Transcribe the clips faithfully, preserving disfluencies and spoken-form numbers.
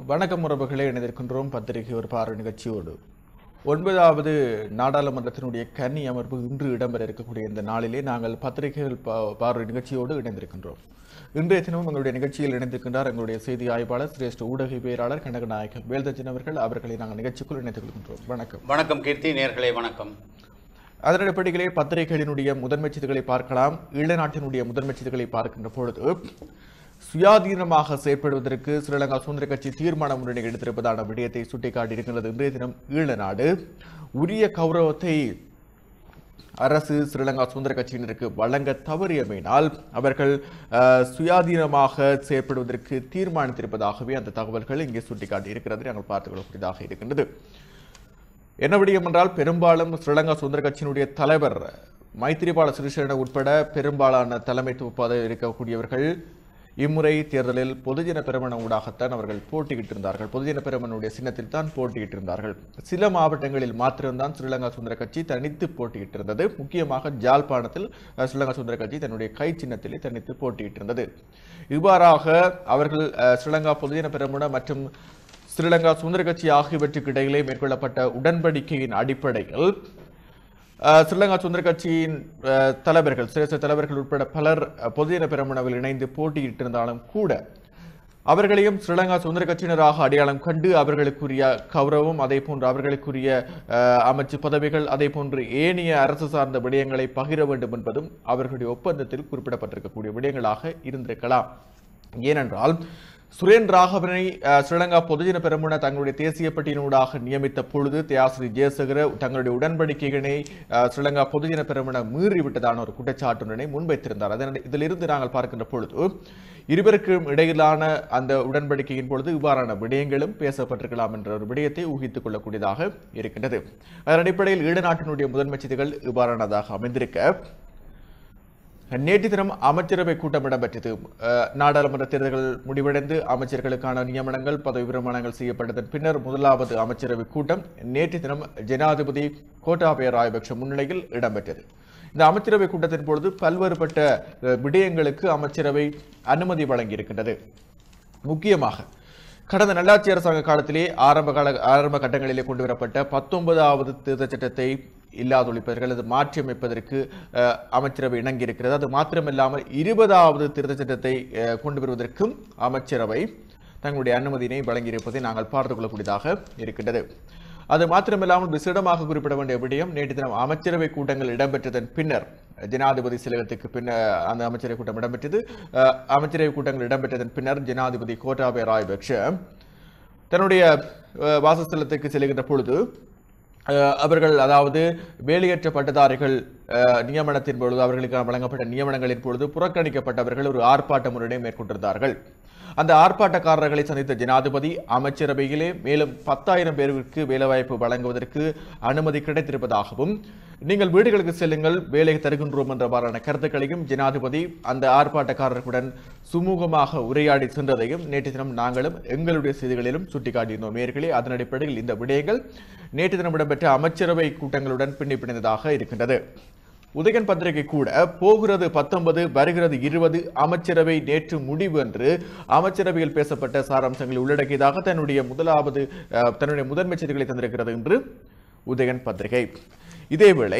வணக்கம் உறவுகளே, இணைந்திருக்கின்றோம் பத்திரிகை ஒரு பார்வை நிகழ்ச்சியோடு. ஒன்பதாவது நாடாளுமன்றத்தினுடைய கன்னி அமர்வு இன்று இடம்பெற இருக்கக்கூடிய இந்த நாளிலே நாங்கள் பத்திரிகைகள் பார்வை நிகழ்ச்சியோடு இணைந்திருக்கின்றோம். இன்றைய தினமும் எங்களுடைய நிகழ்ச்சியில் இணைந்திருக்கின்றார் எங்களுடைய செய்தி ஆய்வாளர் சிரேஷ்ட ஊடகவியலாளர் கனகநாயகம் வேல்தஜன் அவர்கள். அவர்களை நாங்கள் நிகழ்ச்சிக்குள் இணைத்துக் கொள்கின்றோம். வணக்கம். வணக்கம் கீர்த்தி, நேர்களே வணக்கம். அதன் அடிப்படையிலே பத்திரிகைகளினுடைய முதன்மை செய்திகளை பார்க்கலாம். ஈழ நாட்டினுடைய முதன்மை செய்திகளை பார்க்கின்ற பொழுது, சுயாதீனமாக செயற்படுவதற்கு ஸ்ரீலங்கா சுதந்திர கட்சி தீர்மானம் முன்னணி எடுத்திருப்பதான விடயத்தை சுட்டிக்காட்டியிருக்கின்றது. இன்றைய தினம் ஈழ நாடு உரிய கௌரவத்தை அரசு ஸ்ரீலங்கா சுதந்திர கட்சியினருக்கு வழங்க தவறியமையினால் அவர்கள் சுயாதீனமாக செயற்படுவதற்கு தீர்மானித்திருப்பதாகவே அந்த தகவல்கள் இங்கே சுட்டிக்காட்டியிருக்கிறது. நாங்கள் பார்த்துக் கொள்ளக்கூடியதாக இருக்கின்றது. என்ன விடயம் என்றால், பெரும்பாலும் ஸ்ரீலங்கா சுதந்திர கட்சியினுடைய தலைவர் மைத்திரிபால சிறிசேன உட்பட பெரும்பாலான தலைமைத்துவ பதவியில் இருக்கக்கூடியவர்கள் இம்முறை தேர்தலில் பொதுஜன பெரமுன ஊடாகத்தான் அவர்கள் போட்டியிட்டிருந்தார்கள். பொதுஜன பெரமுனுடைய சின்னத்தில் தான் போட்டியிட்டிருந்தார்கள். சில மாவட்டங்களில் மாத்திரம்தான் ஸ்ரீலங்கா சுதந்திர கட்சி தனித்து போட்டியிட்டிருந்தது. முக்கியமாக ஜாழ்ப்பாணத்தில் ஸ்ரீலங்கா சுதந்திர கட்சி தன்னுடைய கை சின்னத்திலே தனித்து போட்டியிட்டிருந்தது. இவ்வாறாக அவர்கள் ஸ்ரீலங்கா பொதுஜன பெரமுன மற்றும் ஸ்ரீலங்கா சுதந்திர கட்சி ஆகியவற்றுக்கு இடையிலே மேற்கொள்ளப்பட்ட உடன்படிக்கையின் அடிப்படையில் ஸ்ரீலங்கா சுதந்திர கட்சியின் தலைவர்கள் சிரேஷ்ட தலைவர்கள் உட்பட பலர் பொதுஜன பெரமுனவில் இணைந்து போட்டியிட்டிருந்தாலும் கூட அவர்களையும் ஸ்ரீலங்கா சுதந்திர கட்சியினராக அடையாளம் கண்டு அவர்களுக்குரிய கௌரவம், அதே போன்று அவர்களுக்குரிய அமைச்சு பதவிகள், அதே போன்று ஏனைய அரசு சார்ந்த விடயங்களை பகிர வேண்டும் என்பதும் அவர்களுடைய ஒப்பந்தத்தில் குறிப்பிடப்பட்டிருக்கக்கூடிய விடயங்களாக இருந்திருக்கலாம். ஏனென்றால் சுரேன் ராகவனை ஸ்ரீலங்கா பொதுஜன பெரமுன தங்களுடைய தேசிய பட்டியலூடாக நியமித்த பொழுது தியாஸ்ரீ ஜெயசேகர தங்களுடைய உடன்படிக்கைகளை ஸ்ரீலங்கா பொதுஜன பெரமுன மீறிவிட்டதான ஒரு குற்றச்சாட்டுடனே முன்வைத்திருந்தார். அதன் இதிலிருந்து நாங்கள் பார்க்கின்ற பொழுது இருவருக்கும் இடையிலான அந்த உடன்படிக்கையின் பொழுது இவ்வாறான விடயங்களும் பேசப்பட்டிருக்கலாம் என்ற ஒரு விடயத்தை ஊகித்துக் கொள்ளக்கூடியதாக இருக்கின்றது. அதன் அடிப்படையில் ஈழ நாட்டினுடைய முதன்மை செய்திகள் இவ்வாறானதாக அமைந்திருக்க, நேற்று தினம் அமைச்சரவை கூட்டம் இடம்பெற்றது. நாடாளுமன்ற தேர்தல்கள் முடிவடைந்து அமைச்சர்களுக்கான நியமனங்கள், பதவி பிரமாணங்கள் செய்யப்பட்டதன் பின்னர் முதலாவது அமைச்சரவை கூட்டம் நேற்று தினம் ஜனாதிபதி கோட்டாபய ராஜபக்ஷ முன்னிலையில் இடம்பெற்றது. இந்த அமைச்சரவை கூட்டத்தின் பொழுது பல்வேறுபட்ட விடயங்களுக்கு அமைச்சரவை அனுமதி வழங்கியிருக்கின்றது. முக்கியமாக கடந்த நல்லாட்சி அரசாங்க காலத்திலே ஆரம்ப கால ஆரம்ப கட்டங்களிலே கொண்டுவரப்பட்ட பத்தொன்பதாவது திருத்த சட்டத்தை இல்லாதொழிப்பதற்கு அல்லது மாற்றியமைப்பதற்கு அமைச்சரவை இணங்கியிருக்கிறது. அது மாத்திரமில்லாமல் இருபதாவது திருத்த சட்டத்தை கொண்டு வருவதற்கும் அமைச்சரவை தங்களுடைய அனுமதியினை வழங்கியிருப்பதை நாங்கள் பார்த்துக் கொள்ளக்கூடியதாக இருக்கின்றது. அது மாத்திரமில்லாமல் விசேடமாக குறிப்பிட வேண்டிய விடயம், நேற்று தினம் அமைச்சரவை கூட்டங்கள் இடம்பெற்றதன் பின்னர் ஜனாதிபதி சிலகத்துக்கு பின்னர் அந்த அமைச்சரவை கூட்டம் இடம்பெற்றது. அமைச்சரவை கூட்டங்கள் இடம்பெற்றதன் பின்னர் ஜனாதிபதி கோட்டாபய ராஜபக்ஷ தன்னுடைய வாசஸ்தலத்துக்கு செல்கின்ற பொழுது அவர்கள், அதாவது வேலையற்ற பட்டதாரிகள் நியமனத்தின் பொழுது அவர்களுக்கு வழங்கப்பட்ட நியமனங்களின் பொழுது புறக்கணிக்கப்பட்டவர்கள் ஒரு ஆர்ப்பாட்ட முறையை மேற்கொண்டிருந்தார்கள். அந்த ஆர்ப்பாட்டக்காரர்களை சந்தித்த ஜனாதிபதி அமைச்சரவையிலே மேலும் பத்தாயிரம் பேருக்கு வேலைவாய்ப்பு வழங்குவதற்கு அனுமதி கிடைத்திருப்பதாகவும், நீங்கள் வீடுகளுக்கு செல்லுங்கள், வேலை தருகின்றோம் என்றவாறான கருத்துக்களையும் ஜனாதிபதி அந்த ஆர்ப்பாட்டக்காரர்களுடன் சுமூகமாக உரையாடி சென்றதையும் நேற்று தினம் நாங்களும் எங்களுடைய செய்திகளிலும் சுட்டிக்காட்டியிருந்தோம். நேர்களே, அதன் அடிப்படையில் இந்த விடயங்கள் நேற்று தினம் இடம்பெற்ற அமைச்சரவை கூட்டங்களுடன் பின்னி பிணைந்ததாக இருக்கின்றது. உதயன் பத்திரிகை கூட போகிறது பத்தொன்பது வருகிறது இருபது அமைச்சரவை நேற்று முடிவு என்று அமைச்சரவையில் பேசப்பட்ட சாராம்சங்களை உள்ளடக்கியதாக தன்னுடைய முதலாவது தன்னுடைய முதன்மை செய்திகளை தந்திருக்கிறது என்று உதயன் பத்திரிகை. இதேவேளை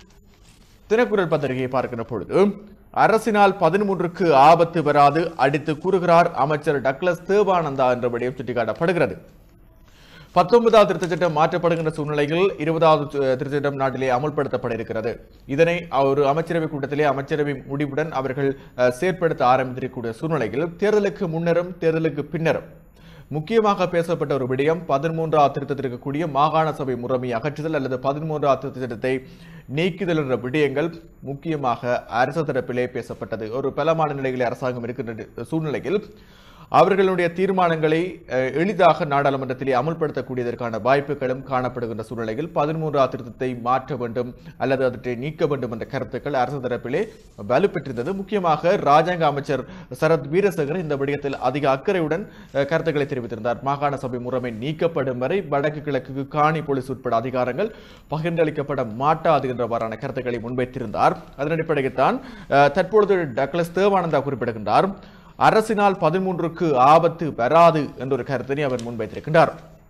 தினக்குரல் பத்திரிகையை பார்க்கின்ற பொழுது, அரசினால் பதிமூன்றுக்கு ஆபத்து வராது அடித்து கூறுகிறார் அமைச்சர் டக்ளஸ் தேவானந்தா என்ற விடயம் சுட்டிக்காட்டப்படுகிறது. பத்தொன்பதாவது திருத்த சட்டம் மாற்றப்படுகின்ற சூழ்நிலையில் இருபதாவது திருத்த சட்டம் நாட்டிலே அமல்படுத்தப்பட இருக்கிறது. இதனை ஒரு அமைச்சரவை கூட்டத்திலே அமைச்சரவை முடிவுடன் அவர்கள் செயற்படுத்த ஆரம்பித்திருக்கக்கூடிய சூழ்நிலையில் தேர்தலுக்கு முன்னரும் தேர்தலுக்கு பின்னரும் முக்கியமாக பேசப்பட்ட ஒரு விடயம் பதிமூன்றாவது திருத்தத்தில் இருக்கக்கூடிய மாகாண சபை முறைமை அகற்றுதல் அல்லது பதிமூன்றாவது திருத்த சட்டத்தை நீக்குதல் என்ற விடயங்கள் முக்கியமாக அரசு தரப்பிலே பேசப்பட்டது. ஒரு பலமான நிலையில் அரசாங்கம் இருக்கின்ற சூழ்நிலையில் அவர்களுடைய தீர்மானங்களை எளிதாக நாடாளுமன்றத்திலே அமல்படுத்தக்கூடியதற்கான வாய்ப்புகளும் காணப்படுகின்ற சூழ்நிலையில் பதிமூன்றாவது திருத்தத்தை மாற்ற வேண்டும் அல்லது அவற்றை நீக்க வேண்டும் என்ற கருத்துக்கள் அரசு தரப்பிலே வலுப்பெற்றிருந்தது. முக்கியமாக ராஜாங்க அமைச்சர் சரத் வீரசேகர் இந்த விடயத்தில் அதிக அக்கறையுடன் கருத்துக்களை தெரிவித்திருந்தார். மாகாண சபை முறைமை நீக்கப்படும் வரை வடக்கு கிழக்கு காணி போலீஸ் உட்பட அதிகாரங்கள் பகிர்ந்தளிக்கப்பட மாட்டாது என்றவாறான கருத்துக்களை முன்வைத்திருந்தார். அதன் அடிப்படையில் தான் தற்பொழுது டக்ளஸ் தேவானந்தா குறிப்பிடுகின்றார், அரசினால் பதிமூன்றுக்கு ஆபத்து வராது என்ற ஒரு கருத்தினை அவர் முன்வைத்திருக்கின்றார்.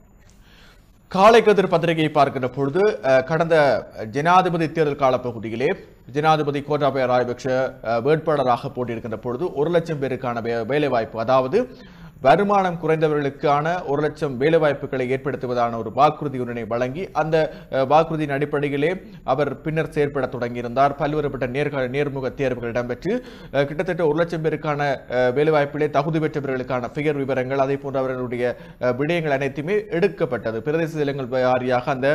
காலைக்கதிர் பத்திரிகையை பார்க்கின்ற பொழுது கடந்த ஜனாதிபதி தேர்தல் காலப்பகுதியிலே ஜனாதிபதி கோட்டாபய ராஜபக்ஷ வேட்பாளராக போட்டியிருக்கின்ற பொழுது ஒரு லட்சம் பேருக்கான வேலைவாய்ப்பு, அதாவது வருமானம் குறைந்தவர்களுக்கான ஒரு லட்சம் வேலைவாய்ப்புகளை ஏற்படுத்துவதான ஒரு வாக்குறுதியுடனை வழங்கி அந்த வாக்குறுதியின் அடிப்படையிலே அவர் பின்னர் செயற்பட தொடங்கியிருந்தார். பல்வேறுபட்ட நேர்க நேர்முக தேர்வுகள் இடம்பெற்று கிட்டத்தட்ட ஒரு லட்சம் பேருக்கான வேலைவாய்ப்பிலே தகுதி பெற்றவர்களுக்கான பெயர் விவரங்கள் அதே போன்ற அவர்களுடைய விடயங்கள் அனைத்துமே எடுக்கப்பட்டது. பிரதேச செயலகங்கள் வாரியாக அந்த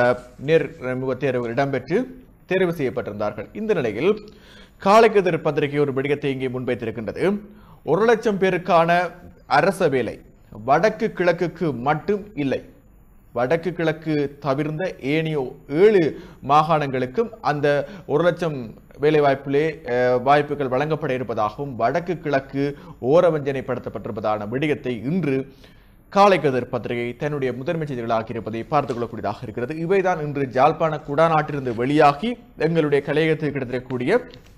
நேர்முக தேர்வுகள் இடம்பெற்று தேர்வு செய்யப்பட்டிருந்தார்கள். இந்த நிலையில் காலைக்கதிர் பத்திரிகை ஒரு விடயத்தை இங்கே முன்வைத்திருக்கின்றது. ஒரு லட்சம் பேருக்கான அரச வேலை வடக்கு கிழக்குக்கு மட்டும் இல்லை, வடக்கு கிழக்கு தவிர்ந்த ஏனைய ஏழு மாகாணங்களுக்கும் அந்த ஒரு லட்சம் வேலை வாய்ப்பிலே வாய்ப்புகள் வழங்கப்பட இருப்பதாகவும் வடக்கு கிழக்கு ஓரவஞ்சனைப்படுத்தப்பட்டிருப்பதான விடயத்தை இன்று காலைக்கதிர் பத்திரிகை தன்னுடைய முதன்மை செய்திகளாக இருப்பதை பார்த்துக் கொள்ளக்கூடியதாக இருக்கிறது. இவைதான் இன்று ஜாழ்ப்பாண குடாநாட்டிலிருந்து வெளியாகி எங்களுடைய கலையகத்தில் கிடைத்திருக்கக்கூடிய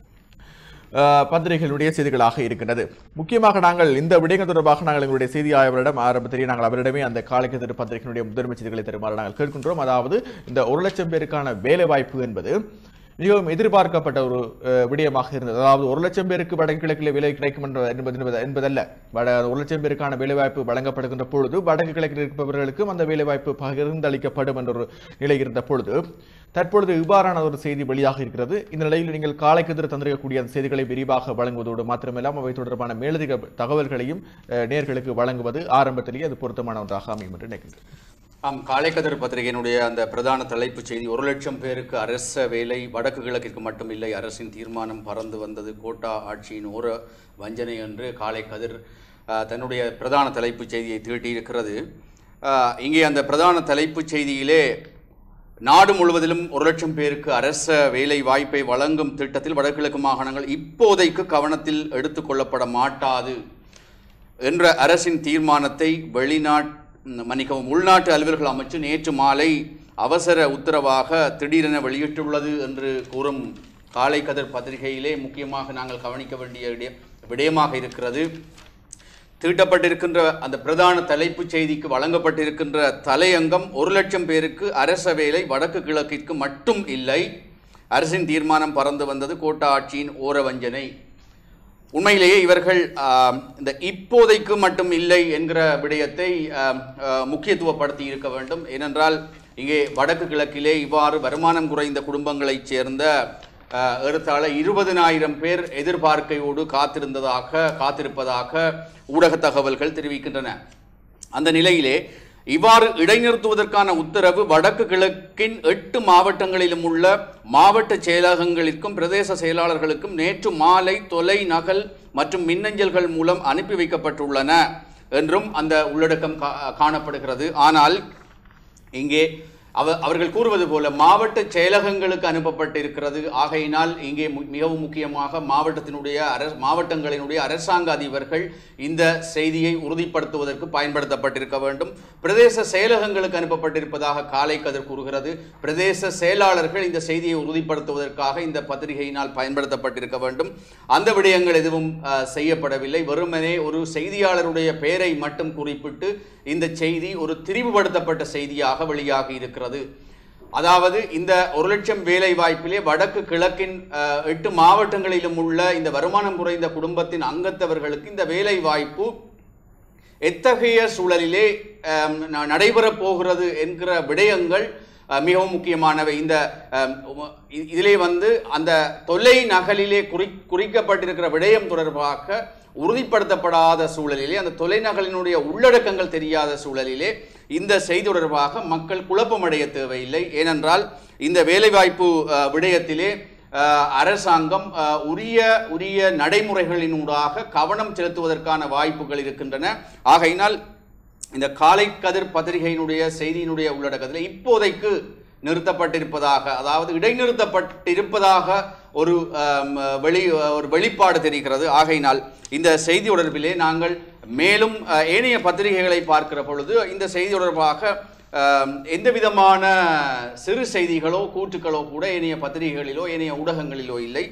பத்திரிகைகளுடைய செய்திகளாக இருக்கின்றது. முக்கியமாக நாங்கள் இந்த விடயங்கள் தொடர்பாக நாங்கள் எங்களுடைய செய்தி ஆய்வரிடம் ஆரம்பத்திலேயே நாங்கள் அவரிடமே அந்த காலைக்கதிர் பத்திரிகையினுடைய முதன்மை செய்திகளை தருமாறு நாங்கள் கேட்கின்றோம். அதாவது இந்த ஒரு லட்சம் பேருக்கான வேலை வாய்ப்பு என்பது மிகவும் எதிர்பார்க்கப்பட்ட ஒரு விடயமாக இருந்தது. அதாவது ஒரு லட்சம் பேருக்கு வடக்கு கிழக்கில் வேலை கிடைக்கும் என்பது என்பதல்ல, ஒரு லட்சம் பேருக்கான வேலைவாய்ப்பு வழங்கப்படுகின்ற பொழுது வடக்கு கிழக்கில் இருப்பவர்களுக்கும் அந்த வேலைவாய்ப்பு பகிர்ந்தளிக்கப்படும் என்ற ஒரு நிலை இருந்த பொழுது தற்பொழுது இவ்வாறான ஒரு செய்தி வெளியாக இருக்கிறது. இந்த நிலையில் நீங்கள் காலைக்கதிர் தந்திருக்கக்கூடிய அந்த செய்திகளை விரிவாக வழங்குவதோடு மாத்திரமல்லாமல் அவை தொடர்பான மேலதிக தகவல்களையும் நேர்களுக்கு வழங்குவது ஆரம்பத்திலேயே அது பொருத்தமான ஒன்றாக அமையும் என்று நினைக்கின்றேன். ஆம், காலைக்கதிர் பத்திரிகையினுடைய அந்த பிரதான தலைப்புச் செய்தி, ஒரு லட்சம் பேருக்கு அரச வேலை வடக்கு கிழக்கிற்கு மட்டுமில்லை, அரசின் தீர்மானம் பறந்து வந்தது, கோட்டா ஆட்சியின் ஓர வஞ்சனை என்று காலைக்கதிர் தன்னுடைய பிரதான தலைப்புச் செய்தியை தீட்டியிருக்கிறது. இங்கே அந்த பிரதான தலைப்புச் செய்தியிலே நாடு முழுவதிலும் ஒரு லட்சம் பேருக்கு அரச வேலை வாய்ப்பை வழங்கும் திட்டத்தில் வடகிழக்கு மாகாணங்கள் இப்போதைக்கு கவனத்தில் எடுத்துக்கொள்ளப்பட மாட்டாது என்ற அரசின் தீர்மானத்தை வெளிநாட்டு மன்னிக்கவும் உள்நாட்டு அலுவல்கள் அமைச்சு நேற்று மாலை அவசர உத்தரவாக திடீரென வெளியிட்டுள்ளது என்று கூறும் காலைக்கதிர் பத்திரிகையிலே முக்கியமாக நாங்கள் கவனிக்க வேண்டிய விடயமாக இருக்கிறது. தீட்டப்பட்டிருக்கின்ற அந்த பிரதான தலைப்புச் செய்திக்கு வழங்கப்பட்டிருக்கின்ற தலையங்கம் ஒரு லட்சம் பேருக்கு அரச வேலை வடக்கு கிழக்கிற்கு மட்டும் இல்லை, அரசின் தீர்மானம் பறந்து வந்தது, கோட்டா ஆட்சியின் ஓரவஞ்சனை. உண்மையிலேயே இவர்கள் இந்த இப்போதைக்கு மட்டும் இல்லை என்கிற விடயத்தை முக்கியத்துவப்படுத்தி இருக்க வேண்டும். ஏனென்றால் இங்கே வடக்கு கிழக்கிலே இவ்வாறு வருமானம் குறைந்த குடும்பங்களைச் சேர்ந்த ஏறத்தாழ இருபதினாயிரம் பேர் எதிர்பார்க்கையோடு காத்திருந்ததாக காத்திருப்பதாக ஊடக தகவல்கள் தெரிவிக்கின்றன. அந்த நிலையிலே இவ்வாறு இடைநிறுத்துவதற்கான உத்தரவு வடக்கு கிழக்கின் எட்டு மாவட்டங்களிலும் உள்ள மாவட்ட செயலகங்களுக்கும் பிரதேச செயலாளர்களுக்கும் நேற்று மாலை தொலை நகல் மற்றும் மின்னஞ்சல்கள் மூலம் அனுப்பி வைக்கப்பட்டுள்ளன என்றும் அந்த உள்ளடக்கம் காணப்படுகிறது. ஆனால் இங்கே அவ அவர்கள் கூறுவது போல மாவட்ட செயலகங்களுக்கு அனுப்பப்பட்டிருக்கிறது. ஆகையினால் இங்கே மிகவும் முக்கியமாக மாவட்டத்தினுடைய அரசு மாவட்டங்களினுடைய அரசாங்க அதிபர்கள் இந்த செய்தியை உறுதிப்படுத்துவதற்கு பயன்படுத்தப்பட்டிருக்க வேண்டும். பிரதேச செயலகங்களுக்கு அனுப்பப்பட்டிருப்பதாக காலைக்கதிர் கூறுகிறது. பிரதேச செயலாளர்கள் இந்த செய்தியை உறுதிப்படுத்துவதற்காக இந்த பத்திரிகையினால் பயன்படுத்தப்பட்டிருக்க வேண்டும். அந்த விடயங்கள் எதுவும் செய்யப்படவில்லை. வெறுமனே ஒரு செய்தியாளருடைய பெயரை மட்டும் குறிப்பிட்டு இந்த செய்தி ஒரு திரிவுபடுத்தப்பட்ட செய்தியாக வெளியாகி இருக்கிறது. அதாவது இந்த ஒரு லட்சம் வேலை வாய்ப்பிலே வடக்கு கிழக்கின் எட்டு மாவட்டங்களிலும் உள்ள இந்த வருமானம் குறைந்த குடும்பத்தின் அங்கத்தவர்களுக்கு இந்த வேலை வாய்ப்பு எத்தகைய சூழலிலே நடைபெறப் போகிறது என்கிற விடயங்கள் மிகவும் முக்கியமானவை. இந்த இதிலே வந்து அந்த தொலை நகலிலே குறி குறிக்கப்பட்டிருக்கிற விடயம் தொடர்பாக உறுதிப்படுத்தப்படாத சூழலிலே, அந்த தொலைநகலினுடைய உள்ளடக்கங்கள் தெரியாத சூழலிலே இந்த செய்தி தொடர்பாக மக்கள் குழப்பமடைய தேவையில்லை. ஏனென்றால் இந்த வேலைவாய்ப்பு விடயத்திலே அரசாங்கம் உரிய உரிய நடைமுறைகளினூடாக கவனம் செலுத்துவதற்கான வாய்ப்புகள் இருக்கின்றன. ஆகையினால் இந்த காலைக்கதிர் பத்திரிகையினுடைய செய்தியினுடைய உள்ளடக்கத்தில் இப்போதைக்கு நிறுத்தப்பட்டிருப்பதாக, அதாவது இடைநிறுத்தப்பட்டிருப்பதாக ஒரு வெளி ஒரு வெளிப்பாடு தெரிகிறது. ஆகையினால் இந்த செய்தி தொடர்பிலே நாங்கள் மேலும் ஏனைய பத்திரிகைகளை பார்க்கிற பொழுது இந்த செய்தி தொடர்பாக எந்த விதமான சிறு செய்திகளோ கூற்றுக்களோ கூட ஏனைய பத்திரிகைகளிலோ ஏனைய ஊடகங்களிலோ இல்லை.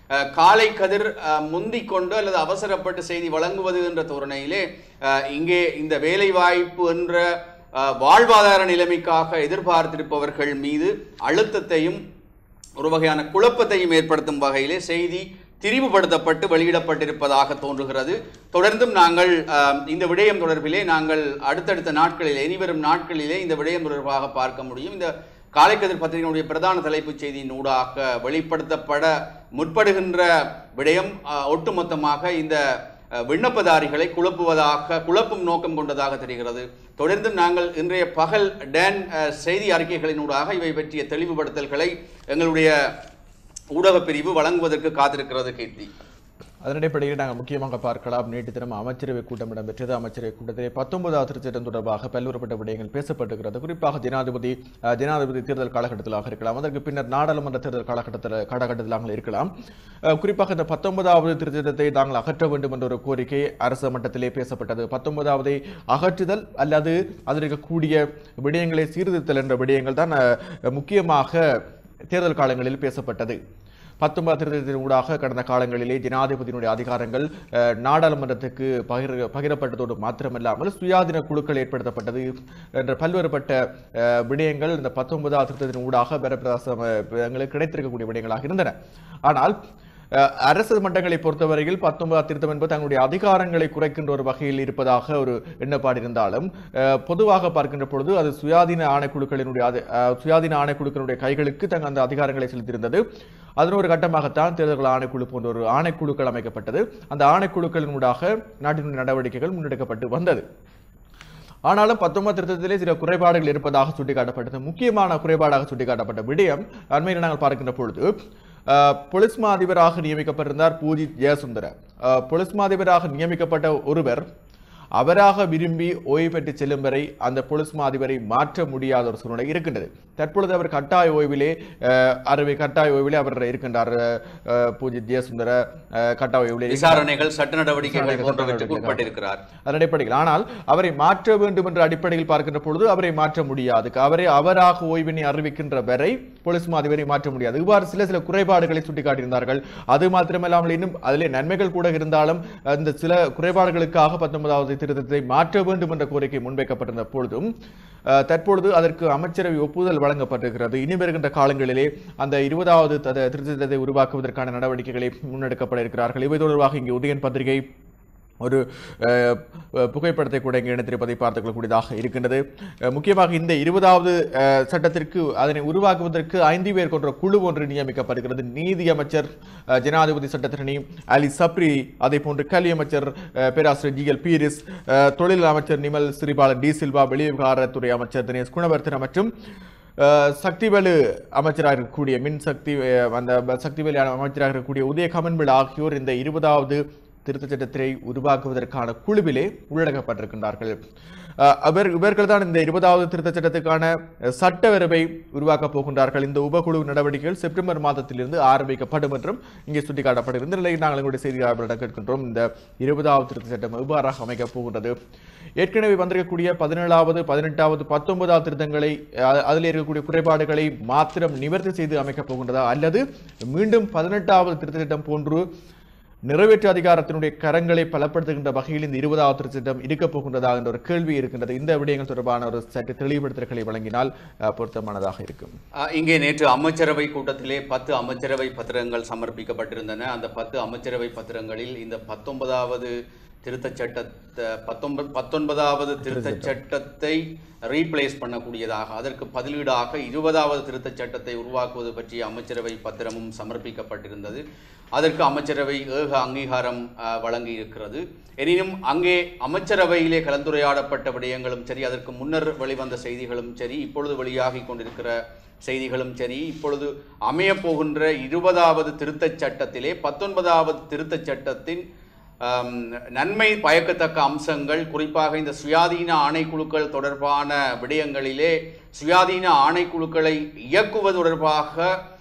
காலை கதிர் முந்திக் கொண்டு அல்லது அவசரப்பட்டு செய்தி வழங்குவது என்ற தோரணையிலே இங்கே இந்த வேலைவாய்ப்பு என்ற வாழ்வாதார நிலைமைக்காக எதிர்பார்த்திருப்பவர்கள் மீது அழுத்தத்தையும் ஒரு வகையான குழப்பத்தையும் ஏற்படுத்தும் வகையிலே செய்தி திரிவுபடுத்தப்பட்டு வெளியிடப்பட்டிருப்பதாக தோன்றுகிறது. தொடர்ந்தும் நாங்கள் இந்த விடயம் தொடர்பிலே நாங்கள் அடுத்தடுத்த நாட்களிலே இனிவரும் நாட்களிலே இந்த விடயம் தொடர்பாக பார்க்க முடியும். இந்த காலைக்கதிர் பத்திரிகையினுடைய பிரதான தலைப்புச் செய்தியின் ஊடாக வெளிப்படுத்தப்பட முற்படுகின்ற விடயம் ஒட்டுமொத்தமாக இந்த விண்ணப்பதாரிகளை குழப்புவதாக குழப்பும் நோக்கம் கொண்டதாக தெரிகிறது. தொடர்ந்து நாங்கள் இன்றைய பகல் டேன் செய்தி அறிக்கைகளினூடாக இவை பற்றிய தெளிவுபடுத்தல்களை எங்களுடைய ஊடக பிரிவு வழங்குவதற்கு காத்திருக்கிறது. கீர்த்தி, அதன் அடிப்படையில் நாங்கள் முக்கியமாக பார்க்கலாம். நேற்று தினம் அமைச்சரவை கூட்டம் இடம்பெற்றது. அமைச்சரவை கூட்டத்திலே பத்தொன்பதாவது திருச்சட்டம் தொடர்பாக பல்வேறுபட்ட விடயங்கள் பேசப்பட்டிருக்கிறது. குறிப்பாக ஜனாதிபதி ஜனாதிபதி தேர்தல் காலகட்டத்திலாக இருக்கலாம், அதற்கு பின்னர் நாடாளுமன்ற தேர்தல் காலகட்டத்தில் காலகட்டத்திலாக இருக்கலாம். குறிப்பாக இந்த பத்தொன்பதாவது திருச்சட்டத்தை தாங்கள் அகற்ற வேண்டும் என்ற ஒரு கோரிக்கை அரசு மட்டத்திலே பேசப்பட்டது. பத்தொன்பதாவதை அகற்றுதல் அல்லது அதில் இருக்கக்கூடிய விடயங்களை சீர்திருத்தல் என்ற விடயங்கள் தான் முக்கியமாக தேர்தல் காலங்களில் பேசப்பட்டது. பத்தொன்பது திருத்தத்தின் ஊடாக கடந்த காலங்களிலே ஜனாதிபதியினுடைய அதிகாரங்கள் நாடாளுமன்றத்துக்கு பகிர் பகிரப்பட்டதோடு மாத்திரமல்லாமல் சுயாதீன குழுக்கள் ஏற்படுத்தப்பட்டது என்ற பல்வேறுபட்ட விடயங்கள் இந்த பத்தொன்பதாவது திருத்தத்தின் ஊடாக பெறப்பிரசாசங்களுக்கு கிடைத்திருக்கக்கூடிய விடயங்களாக இருந்தன. ஆனால் அரசு மட்டங்களை பொறுத்தவரையில் பத்தொன்பதாம் திருத்தம் என்பது தங்களுடைய அதிகாரங்களை குறைக்கின்ற ஒரு வகையில் இருப்பதாக ஒரு எண்ணப்பாடு இருந்தாலும் பொதுவாக பார்க்கின்ற பொழுது அது சுயாதீன ஆணைக்குழுக்களினுடைய சுயாதீன ஆணைக்குழுக்களுடைய கைகளுக்கு தங்கள் அந்த அதிகாரங்களை செலுத்தியிருந்தது. அதன் ஒரு கட்டமாகத்தான் தேர்தல் ஆணைக்குழு போன்ற ஒரு ஆணைக்குழுக்கள் அமைக்கப்பட்டது. அந்த ஆணைக்குழுக்களினூடாக நாட்டினுடைய நடவடிக்கைகள் முன்னெடுக்கப்பட்டு வந்தது. ஆனாலும் பத்தொன்பது திருத்தத்திலே சில குறைபாடுகள் இருப்பதாக சுட்டிக்காட்டப்பட்டது. முக்கியமான குறைபாடாக சுட்டிக்காட்டப்பட்ட விடயம் அண்மையில் நாங்கள் பார்க்கின்ற பொழுது பொலிஸ் மா அதிபராக நியமிக்கப்பட்டிருந்தார் பூஜித் ஜெயசுந்தர. பொலிஸ் மா அதிபராக நியமிக்கப்பட்ட ஒருவர் அவராக விரும்பி ஓய்வு பெற்று செல்லும் வரை அந்த பொலிஸ் மா அதிபரை மாற்ற முடியாத ஒரு சூழ்நிலை இருக்கின்றது. தற்பொழுது அவர் கட்டாய ஓய்விலே அறுவை கட்டாய ஓய்விலே அவர் இருக்கின்றார். பூஜித் ஜெயசுந்தர கட்டாய ஓய்விலே விசாரணைகள் சட்ட நடவடிக்கைகள் போன்றவற்றுக்கு உட்பட்டிருக்கிறார். அதன் அடிப்படையில் ஆனால் அவரை மாற்ற வேண்டும் என்ற அடிப்படையில் பார்க்கின்ற பொழுது அவரை மாற்ற முடியாது. அவரை அவராக ஓய்வினை அறிவிக்கின்ற வரை பொலிஸ் மா அதிபரை மாற்ற முடியாது. இவ்வாறு சில சில குறைபாடுகளை சுட்டிக்காட்டியிருந்தார்கள். அது மாத்திரமல்லாமல் இன்னும் அதிலே நன்மைகள் கூட இருந்தாலும் அந்த சில குறைபாடுகளுக்காக பத்தொன்பதாவது திருத்தத்தை மாற்ற வேண்டும் என்ற கோரிக்கை முன்வைக்கப்பட்டிருந்த பொழுதும் தற்பொழுது அதற்கு அமைச்சரவை ஒப்புதல் வழங்கப்பட்டிருக்கிறது. இனி வருகின்ற காலங்களிலே அந்த இருபதாவது திருத்தத்தை உருவாக்குவதற்கான நடவடிக்கைகளை முன்னெடுக்கப்பட இருக்கிறார்கள். இவை தொடர்பாக இங்கே உதயன் பத்திரிகை ஒரு புகைப்படத்தை கூட இங்கே இணைத்திருப்பதை பார்த்துக் கொள்ளக்கூடியதாக இருக்கின்றது. முக்கியமாக இந்த இருபதாவது சட்டத்திற்கு அதனை உருவாக்குவதற்கு ஐந்து பேர் கொண்ட குழு ஒன்று நியமிக்கப்படுகிறது. நீதி அமைச்சர் ஜனாதிபதி சட்டத்திரணி அலி சப்ரி, அதே போன்று கல்வி அமைச்சர் பேராசிரியர் ஜி எல் பீரிஸ், தொழில் அமைச்சர் நிமல் சிறிபாலன் டி சில்வா, வெளிவிவகாரத்துறை அமைச்சர் தினேஷ் குணவர்த்தன மற்றும் சக்திவேலு அமைச்சராக இருக்கக்கூடிய மின்சக்தி அந்த சக்திவேலு அமைச்சராக இருக்கக்கூடிய உதய கமன்பில் ஆகியோர் இந்த இருபதாவது திருத்த சட்டத்தை உருவாக்குவதற்கான குழுவிலே உள்ளடக்கப்பட்டிருக்கின்றார்கள். அவர் இவர்கள் தான் இந்த இருபதாவது திருத்த சட்டத்துக்கான சட்டவரவை உருவாக்கப் போகின்றார்கள். இந்த உபகுழு நடவடிக்கைகள் செப்டம்பர் மாதத்திலிருந்து ஆரம்பிக்கப்படும் என்றும் இங்கே சுட்டிக்காட்டப்படுகிறது. இந்த நிலையில் நாங்கள் எங்களுடைய செய்தியாளர்களிடம் கேட்கின்றோம், இந்த இருபதாவது திருத்த சட்டம் எவ்வாறாக அமைக்கப் போகின்றது? ஏற்கனவே வந்திருக்கக்கூடிய பதினேழாவது பதினெட்டாவது பத்தொன்பதாவது திருத்தங்களை அதில் இருக்கக்கூடிய குறைபாடுகளை மாத்திரம் நிவர்த்தி செய்து அமைக்கப் போகின்றதா, அல்லது மீண்டும் பதினெட்டாவது திருத்த சட்டம் போன்று நிறைவேற்று அதிகாரத்தினுடைய கரங்களை பலப்படுத்துகின்ற வகையில் இந்த இருபதாவது திருச்சட்டம் இருக்கப் போகின்றதா என்ற ஒரு கேள்வி இருக்கின்றது. இந்த விடயங்கள் தொடர்பான ஒரு சற்று தெளிவுபடுத்தல்களை வழங்கினால் பொருத்தமானதாக இருக்கும். இங்கே நேற்று அமைச்சரவை கூட்டத்திலே பத்து அமைச்சரவை பத்திரங்கள் சமர்ப்பிக்கப்பட்டிருந்தன. அந்த பத்து அமைச்சரவை பத்திரங்களில் இந்த பத்தொன்பதாவது திருத்த சட்டத்தை பத்தொன்பது பத்தொன்பதாவது திருத்த சட்டத்தை ரீப்ளேஸ் பண்ணக்கூடியதாக, அதற்கு பதிலீடாக இருபதாவது திருத்த சட்டத்தை உருவாக்குவது பற்றிய அமைச்சரவை பத்திரமும் சமர்ப்பிக்கப்பட்டிருந்தது. அதற்கு அமைச்சரவை ஏக அங்கீகாரம் வழங்கி இருக்கிறது. எனினும் அங்கே அமைச்சரவையிலே கலந்துரையாடப்பட்ட விடயங்களும் சரி, அதற்கு முன்னர் வெளிவந்த செய்திகளும் சரி, இப்பொழுது வெளியாகி கொண்டிருக்கிற செய்திகளும் சரி, இப்பொழுது அமையப் போகின்ற இருபதாவது திருத்த சட்டத்திலே பத்தொன்பதாவது திருத்த சட்டத்தின் நன்மை பயக்கத்தக்க அம்சங்கள், குறிப்பாக இந்த சுயாதீன ஆணைக்குழுக்கள் தொடர்பான விடயங்களிலே சுயாதீன ஆணைக்குழுக்களை இயக்குவது தொடர்பாக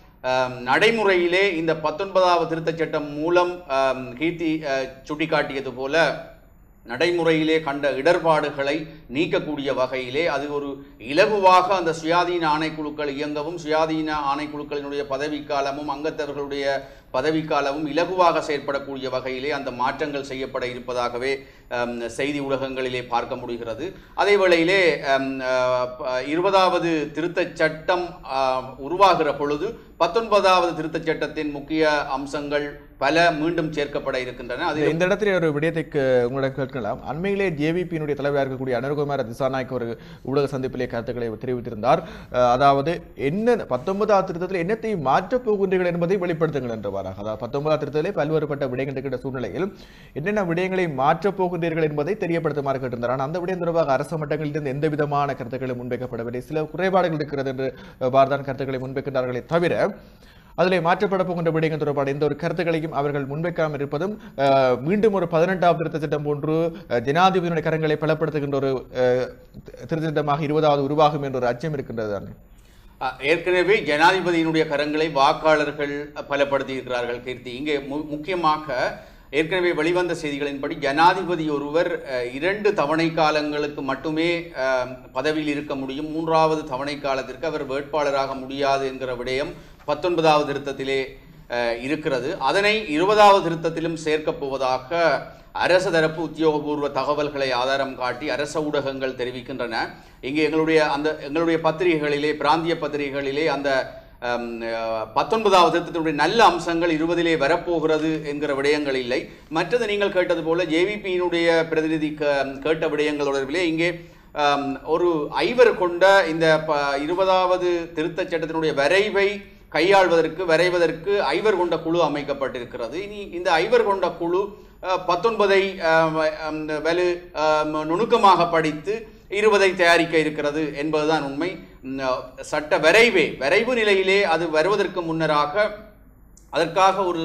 நடைமுறையிலே இந்த பத்தொன்பதாவது திருத்த சட்டம் மூலம் கீர்த்தி சுட்டிக்காட்டியது போல நடைமுறையிலே கண்ட இடர்பாடுகளை நீக்கக்கூடிய வகையிலே அது ஒரு இலகுவாக அந்த சுயாதீன ஆணைக்குழுக்கள் இயங்கவும், சுயாதீன ஆணைக்குழுக்களினுடைய பதவிக்காலமும் அங்கத்தவர்களுடைய பதவிக்காலமும் இலகுவாக செயற்படக்கூடிய வகையிலே அந்த மாற்றங்கள் செய்யப்பட இருப்பதாகவே செய்தி ஊடகங்களிலே பார்க்க முடிகிறது. அதே வேளையிலே இருபதாவது திருத்தச் சட்டம் உருவாகிற பொழுது பத்தொன்பதாவது திருத்தச் சட்டத்தின் முக்கிய அம்சங்கள் பல மீண்டும் சேர்க்கப்பட இருக்கின்றன. அது இந்த இடத்துல ஒரு விடயத்தை உங்களிடம் கேட்கலாம். அண்மையிலே ஜேவிபியினுடைய தலைவராக இருக்கக்கூடிய அனுர்குமார் திசாநாயக் ஒரு ஊடக சந்திப்பிலே கருத்துக்களை தெரிவித்திருந்தார். அதாவது என்ன பத்தொன்பதாவது திருத்தத்தில் என்னத்தை மாற்றப் போகின்றீர்கள் என்பதை வெளிப்படுத்துங்கள் என்றவாறாக. அதாவது பத்தொன்பதாவது திருத்தத்திலே பல்வேறுபட்ட விடயங்கள் இருக்கின்ற சூழ்நிலையில் என்னென்ன விடயங்களை மாற்றப் போகின்றீர்கள் என்பதை தெரியப்படுத்துமாறு கேட்டிருந்தார். ஆனால் அந்த விடயம் தொடர்பாக அரசு மட்டங்களிலிருந்து எந்த விதமான கருத்துக்களை முன்வைக்கப்படவில்லை. சில குறைபாடுகள் இருக்கிறது என்று பார்தான் கருத்துக்களை முன்வைக்கின்றார்களே தவிர அதிலே மாற்றப்பட போகின்ற விடயங்கள் தொடர்பான எந்த ஒரு கருத்துக்களையும் அவர்கள் முன்வைக்காமல் இருப்பதும் மீண்டும் ஒரு பதினெட்டாவது திருத்த சட்டம் போன்று ஜனாதிபதியினுடைய கரங்களை பலப்படுத்துகின்ற ஒரு திருத்த சட்டமாக இருபதாவது உருவாகும் என்ற ஒரு அச்சம் இருக்கின்றது தானே. ஏற்கனவே ஜனாதிபதியினுடைய கரங்களை வாக்காளர்கள் பலப்படுத்தி இருக்கிறார்கள். கீர்த்தி, இங்கே முக்கியமாக ஏற்கனவே வெளிவந்த செய்திகளின்படி ஜனாதிபதி ஒருவர் இரண்டு தவணை காலங்களுக்கு மட்டுமே பதவியில் இருக்க முடியும். மூன்றாவது தவணை காலத்திற்கு அவர் வேட்பாளராக முடியாது என்கிற விடயம் பத்தொன்பதாவது திருத்தத்திலே இருக்கிறது. அதனை இருபதாவது திருத்தத்திலும் சேர்க்கப் போவதாக அரச தரப்பு உத்தியோகபூர்வ தகவல்களை ஆதாரம் காட்டி அரச ஊடகங்கள் தெரிவிக்கின்றன. இங்கே எங்களுடைய அந்த எங்களுடைய பத்திரிகைகளிலே பிராந்திய பத்திரிகைகளிலே அந்த பத்தொன்பதாவது திருத்தத்தினுடைய நல்ல அம்சங்கள் இருபதிலே வரப்போகிறது என்கிற விடயங்கள் இல்லை. மற்றது நீங்கள் கேட்டது போல ஜேவிபியினுடைய பிரதிநிதி கேட்ட விடயங்கள் தொடர்பிலே இங்கே ஒரு ஐவர் கொண்ட இந்த இருபதாவது திருத்தச் சட்டத்தினுடைய வரைவை கையாள்வதற்கு வரைவதற்கு ஐவர் கொண்ட குழு அமைக்கப்பட்டிருக்கிறது. இனி இந்த ஐவர் கொண்ட குழு பத்தொன்பதை வலு நுணுக்கமாக படித்து இருபதை தயாரிக்க இருக்கிறது என்பதுதான் உண்மை. சட்ட வரைவே வரைவு நிலையிலே அது வருவதற்கு முன்னராக அதற்காக ஒரு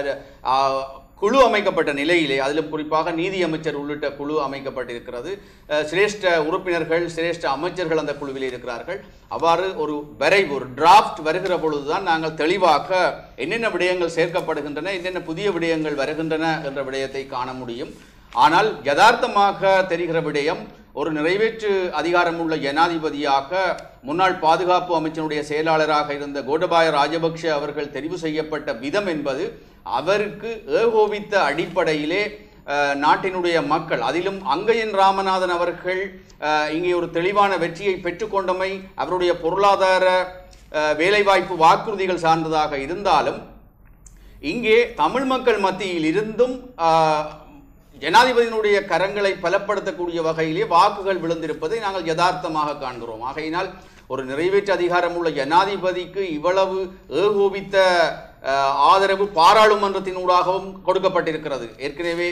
குழு அமைக்கப்பட்ட நிலையிலே அதிலும் குறிப்பாக நீதி அமைச்சர் உள்ளிட்ட குழு அமைக்கப்பட்டிருக்கிறது. சிரேஷ்ட உறுப்பினர்கள் சிரேஷ்ட அமைச்சர்கள் அந்த குழுவில் இருக்கிறார்கள். அவ்வாறு ஒரு வரைவு ஒரு டிராஃப்ட் வருகிற பொழுதுதான் நாங்கள் தெளிவாக என்னென்ன விடயங்கள் சேர்க்கப்படுகின்றன என்னென்ன புதிய விடயங்கள் வருகின்றன என்ற விடயத்தை காண முடியும். ஆனால் யதார்த்தமாக தெரிகிற விடயம் ஒரு நிறைவேற்று அதிகாரமுள்ள ஜனாதிபதியாக முன்னாள் பாதுகாப்பு அமைச்சனுடைய செயலாளராக இருந்த கோடபாய ராஜபக்ஷ அவர்கள் தெரிவு செய்யப்பட்ட விதம் என்பது அவருக்கு ஏகோபித்த அடிப்படையிலே நாட்டினுடைய மக்கள் அதிலும் அங்கையன் ராமநாதன் அவர்கள் இங்கே ஒரு தெளிவான வெற்றியை பெற்றுக்கொண்டமை அவருடைய பொருளாதார வேலைவாய்ப்பு வாக்குறுதிகள் சார்ந்ததாக இருந்தாலும் இங்கே தமிழ் மக்கள் மத்தியில் இருந்தும் ஜனாதிபதியினுடைய கரங்களை பலப்படுத்தக்கூடிய வகையிலே வாக்குகள் விழுந்திருப்பதை நாங்கள் யதார்த்தமாக காண்கிறோம். ஆகையினால் ஒரு நிறைவேற்று அதிகாரம் உள்ள ஜனாதிபதிக்கு இவ்வளவு ஏகோபித்த ஆதரவு பாராளுமன்றத்தினூடாகவும் கொடுக்கப்பட்டிருக்கிறது. ஏற்கனவே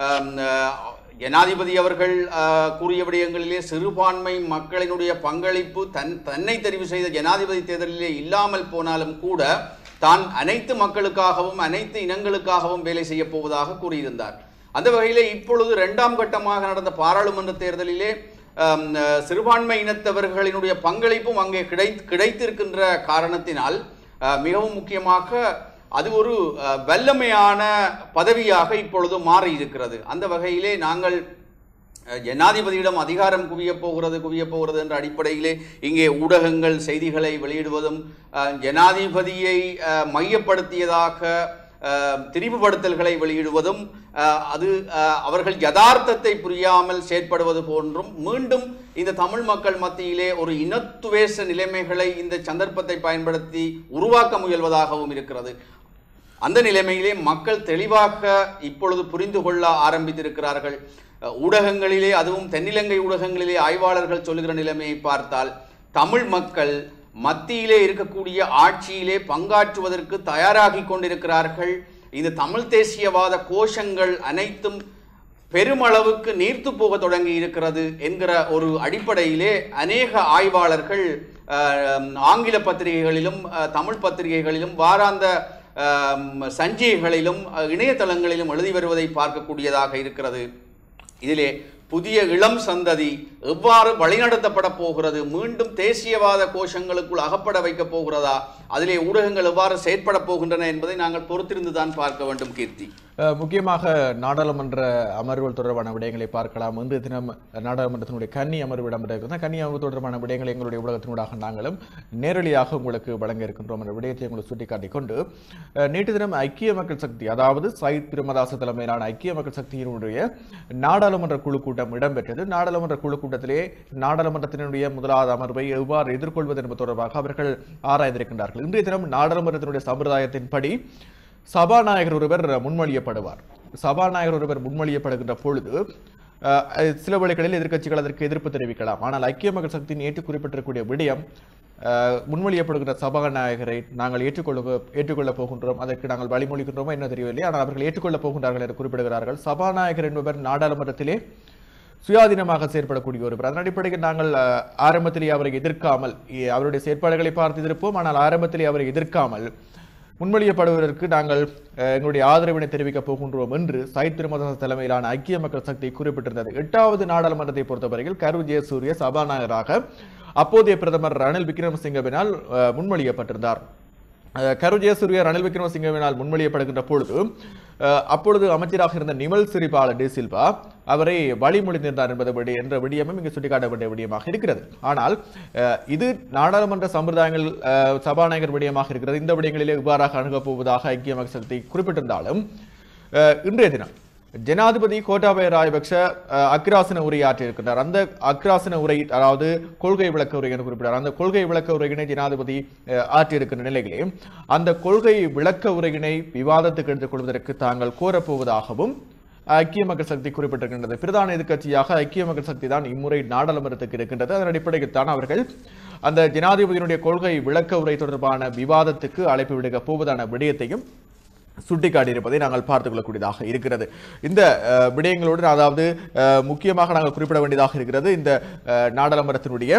ஜனாதிபதி அவர்கள் கூறிய விடயங்களிலே சிறுபான்மை மக்களினுடைய பங்களிப்பு தன் தன்னை தெரிவு செய்த ஜனாதிபதி தேர்தலிலே இல்லாமல் போனாலும் கூட தான் அனைத்து மக்களுக்காகவும் அனைத்து இனங்களுக்காகவும் வேலை செய்ய போவதாக கூறியிருந்தார். அந்த வகையிலே இப்பொழுது இரண்டாம் கட்டமாக நடந்த பாராளுமன்ற தேர்தலிலே சிறுபான்மை இனத்தவர்களினுடைய பங்களிப்பும் அங்கே கிடை கிடைத்திருக்கின்ற காரணத்தினால் மிகவும் முக்கியமாக அது ஒரு வல்லமையான பதவியாக இப்பொழுது மாறி இருக்கிறது. அந்த வகையிலே நாங்கள் ஜனாதிபதியிடம் அதிகாரம் குவிய போகிறது குவிய போகிறது என்ற அடிப்படையிலே இங்கே ஊடகங்கள் செய்திகளை வெளியிடுவதும் ஜனாதிபதியை மையப்படுத்தியதாக திரிவுபடுத்தல்களை வெளியிடுவதும் அது அவர்கள் யதார்த்தத்தை புரியாமல் செயற்படுவது போன்றும் மீண்டும் இந்த தமிழ் மக்கள் மத்தியிலே ஒரு இனத்துவேச நிலைமைகளை இந்த சந்தர்ப்பத்தை பயன்படுத்தி உருவாக்க முயல்வதாகவும் இருக்கிறது. அந்த நிலைமையிலே மக்கள் தெளிவாக இப்பொழுது புரிந்து கொள்ள ஆரம்பித்திருக்கிறார்கள். ஊடகங்களிலே அதுவும் தென்னிலங்கை ஊடகங்களிலே ஆய்வாளர்கள் சொல்லுகிற நிலைமையை பார்த்தால் தமிழ் மக்கள் மத்தியிலே இருக்கக்கூடிய ஆட்சியிலே பங்காற்றுவதற்கு தயாராகி கொண்டிருக்கிறார்கள். இந்த தமிழ் தேசியவாத கோஷங்கள் அனைத்தும் பெருமளவுக்கு நீர்த்து போக தொடங்கி இருக்கிறது என்கிற ஒரு அடிப்படையிலே அநேக ஆய்வாளர்கள் ஆங்கில பத்திரிகைகளிலும் தமிழ் பத்திரிகைகளிலும் வாராந்த சஞ்சிகைகளிலும் இணையதளங்களிலும் எழுதி வருவதை பார்க்கக்கூடியதாக இருக்கிறது. இதிலே புதிய இளம் சந்ததி எவ்வாறு வழிநடத்தப்பட போகிறது, மீண்டும் தேசியவாத கோஷங்களுக்குள் அகப்பட வைக்க போகிறதா, அதிலே ஊடகங்கள் எவ்வாறு செயற்பட போகின்றன என்பதை நாங்கள் பொறுத்திருந்துதான் பார்க்க வேண்டும். கீர்த்தி, முக்கியமாக நாடாளுமன்ற அமர்வுகள் தொடர்பான விடயங்களை பார்க்கலாம். இன்று தினம் நாடாளுமன்றத்தினுடைய கன்னி அமர்வு இடம்பெற்றிருக்கிறது. கன்னி அமர்வு தொடர்பான விடயங்களை எங்களுடைய ஊடகத்தினூடாக நாங்களும் நேரடியாக உங்களுக்கு வழங்க இருக்கின்றோம் என்ற விடயத்தை உங்களுக்கு சுட்டிக்காட்டிக் கொண்டு, நேற்று தினம் ஐக்கிய மக்கள் சக்தி, அதாவது சயித் பிரேமதாச தலைமையிலான ஐக்கிய மக்கள் சக்தியினுடைய நாடாளுமன்ற குழு கூட்டம் இடம்பெற்றது. நாடாளுமன்ற குழு கூட்டத்திலே நாடாளுமன்றத்தினுடைய முதலாவது அமர்வை எவ்வாறு எதிர்கொள்வது என்பது தொடர்பாக அவர்கள் ஆராய்ந்திருக்கின்றார்கள். இன்றைய தினம் நாடாளுமன்றத்தினுடைய சம்பிரதாயத்தின்படி சபாநாயகர் ஒருவர் முன்மொழியப்படுவார். சபாநாயகர் ஒருவர் முன்மொழியப்படுகின்ற பொழுது சில வேளைகளில் எதிர்க்கட்சிகள் அதற்கு எதிர்ப்பு தெரிவிக்கலாம். ஆனால் ஐக்கிய மக்கள் சக்தி நேற்று குறிப்பிட்டிருக்கக்கூடிய விடயம், முன்மொழியப்படுகின்ற சபாநாயகரை நாங்கள் ஏற்றுக்கொள்ள ஏற்றுக்கொள்ளப் போகின்றோம், அதற்கு நாங்கள் வழிமொழிகின்றோமோ என்ன தெரியவில்லை, ஆனால் அவர்கள் ஏற்றுக்கொள்ளப் போகின்றார்கள் என்று குறிப்பிடுகிறார்கள். சபாநாயகர் என்பவர் நாடாளுமன்றத்திலே சுயாதீனமாக செயற்படக்கூடிய ஒருவர். அதன் அடிப்படையில் நாங்கள் ஆரம்பத்திலே அவரை எதிர்க்காமல், அவருடைய செயற்பாடுகளை பார்த்து எதிர்ப்போம், ஆனால் ஆரம்பத்திலே அவரை எதிர்க்காமல் முன்மொழியப்படுவதற்கு நாங்கள் எங்களுடைய ஆதரவினை தெரிவிக்கப் போகின்றோம் என்று சயித் பிரேமதாச தலைமையிலான ஐக்கிய மக்கள் சக்தி குறிப்பிட்டிருந்தது. எட்டாவது நாடாளுமன்றத்தை பொறுத்தவரையில் கரு ஜெயசூரிய சபாநாயகராக அப்போதைய பிரதமர் ரணில் விக்ரமசிங்கவினால் முன்மொழியப்பட்டிருந்தார். கரு ஜெயசூரிய ரணில் விக்ரமசிங்கவினால் முன்மொழியப்படுகின்ற பொழுது அப்பொழுது அமைச்சராக இருந்த நிமல் சிறிபால டி சில்வா அவரை வழிமொழிந்திருந்தார் என்பது என்ற விடயமும் இங்கு சுட்டிக்காட்ட வேண்டிய விடயமாக இருக்கிறது. ஆனால் இது நாடாளுமன்ற சம்பிரதாயங்கள் சபாநாயகர் விடயமாக இருக்கிறது. இந்த விடயங்களிலே இவ்வாறாக அணுகப் போவதாக ஐக்கிய மக்கள் சக்தி குறிப்பிட்டிருந்தாலும், இன்றைய தினம் ஜனாதிபதி கோட்டாபய ராஜபக்ஷ அக்கிராசன உரையாற்றியிருக்கிறார். அந்த அக்கிராசன உரை, அதாவது கொள்கை விளக்க உரை என்று குறிப்பிட்டார். அந்த கொள்கை விளக்க உரையினை ஜனாதிபதி ஆற்றியிருக்கின்ற நிலையிலே அந்த கொள்கை விளக்க உரையினை விவாதத்துக்கு எடுத்துக் கொள்வதற்கு தாங்கள் கோரப்போவதாகவும் ஐக்கிய மக்கள் சக்தி குறிப்பிட்டிருக்கின்றது. பிரதான எதிர்க்கட்சியாக ஐக்கிய மக்கள் சக்தி தான் இம்முறை நாடாளுமன்றத்துக்கு இருக்கின்றது. அதன் அடிப்படையில் தான் அவர்கள் அந்த ஜனாதிபதியினுடைய கொள்கை விளக்க உரை தொடர்பான விவாதத்துக்கு அழைப்பு விடுக்கப் போவதான விடயத்தையும் சுட்டிக்காட்டியிருப்பதை நாங்கள் பார்த்துக் கொள்ளக்கூடியதாக இருக்கிறது. இந்த விடயங்களோடு, அதாவது முக்கியமாக நாங்கள் குறிப்பிட வேண்டியதாக இருக்கிறது, இந்த நாடாளுமன்றத்தினுடைய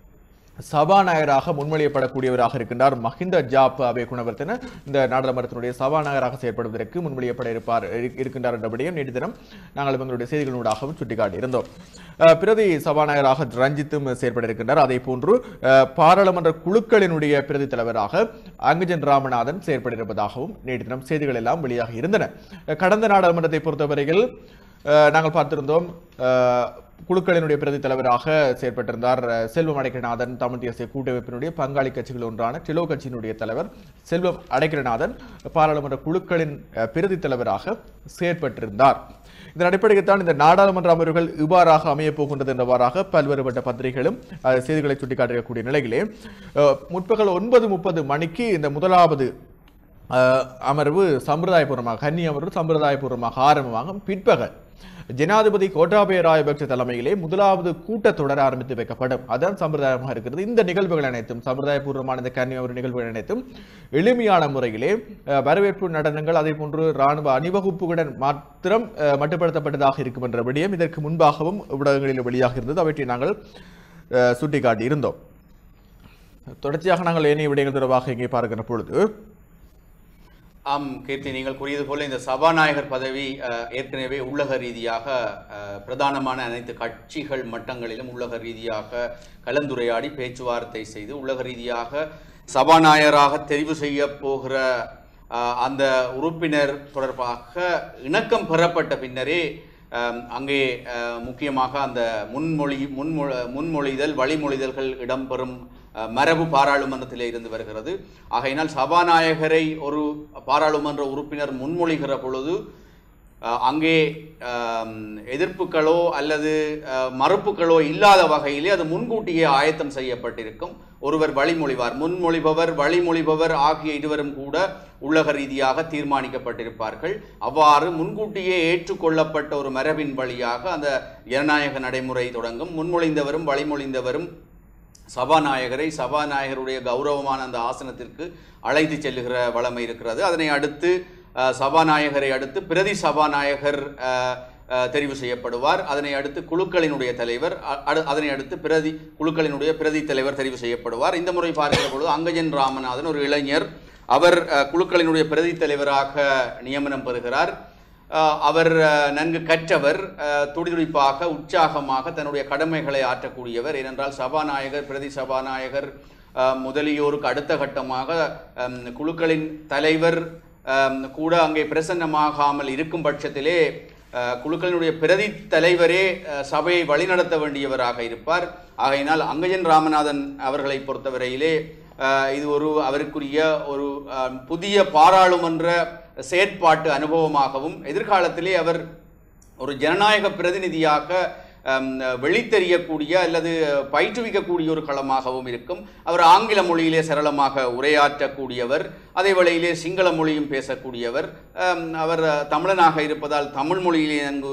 சபாநாயகராக முன்மொழியப்படக்கூடியவராக இருக்கின்றார் மஹிந்த ஜாப் அபே குணவர்த்தன. இந்த நாடாளுமன்றத்தினுடைய சபாநாயகராக செயற்படுவதற்கு முன்மொழியப்பட இருப்பார் இருக்கின்றார் என்ற விடயம் நேற்று தினம் நாங்கள் எங்களுடைய செய்திகளூடாகவும் சுட்டிக்காட்டியிருந்தோம். பிரதி சபாநாயகராக ரஞ்சித்தும் செயற்பட இருக்கின்றார். அதே போன்று பாராளுமன்ற குழுக்களினுடைய பிரதி தலைவராக அங்குஜன் ராமநாதன் செயற்பட இருப்பதாகவும் நேற்று தினம் செய்திகள் எல்லாம் வெளியாக இருந்தன. கடந்த நாடாளுமன்றத்தை பொறுத்தவரையில் நாங்கள் பார்த்திருந்தோம், குழுக்களினுடைய பிரதி தலைவராக செயற்பட்டிருந்தார் செல்வம் அடைக்கநாதன். தமிழ் தேசிய கூட்டமைப்பினுடைய பங்காளி கட்சிகள் ஒன்றான டிலோ கட்சியினுடைய தலைவர் செல்வம் அடைக்கநாதன் பாராளுமன்ற குழுக்களின் பிரதி தலைவராக செயற்பட்டிருந்தார். இதன் அடிப்படையில் தான் இந்த நாடாளுமன்ற அமர்வுகள் இவ்வாறாக அமையப் போகின்றது என்றவாறாக பல்வேறுபட்ட பத்திரிகைகளும் செய்திகளை சுட்டிக்காட்டக்கூடிய நிலையிலே முற்பகல் ஒன்பது முப்பது மணிக்கு இந்த முதலாவது அமர்வு சம்பிரதாயபூர்வமாக, கன்னி அமர்வு சம்பிரதாயபூர்வமாக ஆரம்பமாகும். பிற்பகல் ஜனாதிபதி கோட்டாபய ராஜபக்ஷ தலைமையிலே முதலாவது கூட்டத்தொடர் ஆரம்பித்து வைக்கப்படும். அதான் சம்பிரதாயமாக இருக்கிறது. இந்த நிகழ்வுகள் அனைத்தும், சம்பிரதாயபூர்வமான இந்த கன்னி அமர்வு நிகழ்வுகள் அனைத்தும் எளிமையான முறையிலே வரவேற்பு நடனங்கள், அதே போன்று இராணுவ அணிவகுப்புடன் மாத்திரம் மட்டுப்படுத்தப்பட்டதாக இருக்கும் என்ற விடயம் இதற்கு முன்பாகவும் ஊடகங்களில் வெளியாக இருந்தது. அவற்றை நாங்கள் சுட்டிக்காட்டி இருந்தோம். தொடர்ச்சியாக நாங்கள் ஏனைய விடயங்கள் தொடர்பாக இங்கே பார்க்கிற பொழுது, ஆம் கீர்த்தி, நீங்கள் கூறியது போல இந்த சபாநாயகர் பதவி ஏற்கனவே உள்ளக ரீதியாக பிரதானமான அனைத்து கட்சிகள் மட்டங்களிலும் உள்ளக ரீதியாக கலந்துரையாடி பேச்சுவார்த்தை செய்து உள்ளக ரீதியாக சபாநாயகராக தெரிவு செய்ய போகிற அந்த உறுப்பினர் தொடர்பாக இணக்கம் பெறப்பட்ட பின்னரே அங்கே முக்கியமாக அந்த முன்மொழி முன்மொ முன்மொழிதல் வழிமொழிதல்கள் இடம்பெறும் மரபு பாராளுமன்றத்திலே இருந்து வருகிறது. ஆகையினால் சபாநாயகரை ஒரு பாராளுமன்ற உறுப்பினர் முன்மொழிகிற பொழுது அங்கே எதிர்ப்புகளோ அல்லது மறுப்புகளோ இல்லாத வகையிலே அது முன்கூட்டியே ஆயத்தம் செய்யப்பட்டிருக்கும். ஒருவர் வழிமொழிவார், முன்மொழிபவர் வழிமொழிபவர் ஆகிய இருவரும் கூட உள்ளக ரீதியாக தீர்மானிக்கப்பட்டிருப்பார்கள். அவ்வாறு முன்கூட்டியே ஏற்றுக்கொள்ளப்பட்ட ஒரு மரபின் வழியாக அந்த ஜனநாயக நடைமுறை தொடங்கும். முன்மொழிந்தவரும் வழிமொழிந்தவரும் சபாநாயகரை சபாநாயகருடைய கௌரவமான அந்த ஆசனத்திற்கு அழைத்து செல்லுகிற வளமை இருக்கிறது. அதனை அடுத்து சபாநாயகரை அடுத்து பிரதி சபாநாயகர் தெரிவு செய்யப்படுவார். அதனை அடுத்து குழுக்களினுடைய தலைவர், அதனை அடுத்து பிரதி குழுக்களினுடைய பிரதி தலைவர் தெரிவு செய்யப்படுவார். இந்த முறை பார்க்கிற பொழுது அங்கஜன் ராமநாதன் ஒரு இளைஞர், அவர் குழுக்களினுடைய பிரதி தலைவராக நியமனம் பெறுகிறார். அவர் நன்கு கற்றவர், துடிதுடிப்பாக உற்சாகமாக தன்னுடைய கடமைகளை ஆற்றக்கூடியவர். ஏனென்றால் சபாநாயகர், பிரதி சபாநாயகர் முதலியோருக்கு அடுத்த கட்டமாக குழுக்களின் தலைவர் கூட அங்கே பிரசன்னமாகாமல் இருக்கும் பட்சத்திலே குழுக்களினுடைய பிரதி தலைவரே சபையை வழிநடத்த வேண்டியவராக இருப்பார். ஆகையினால் அங்கஜன் ராமநாதன் அவர்களை பொறுத்தவரையிலே இது ஒரு அவருக்குரிய ஒரு புதிய பாராளுமன்ற செயற்பாட்டு அனுபவமாகவும், எதிர்காலத்திலே அவர் ஒரு ஜனநாயக பிரதிநிதியாக வெளித்தெரியக்கூடிய அல்லது பயிற்றுவிக்கக்கூடிய ஒரு களமாகவும் இருக்கும். அவர் ஆங்கில மொழியிலே சரளமாக உரையாற்றக்கூடியவர், அதே வேளையிலே சிங்கள மொழியும் பேசக்கூடியவர். அவர் தமிழனாக இருப்பதால் தமிழ் மொழியிலே நன்கு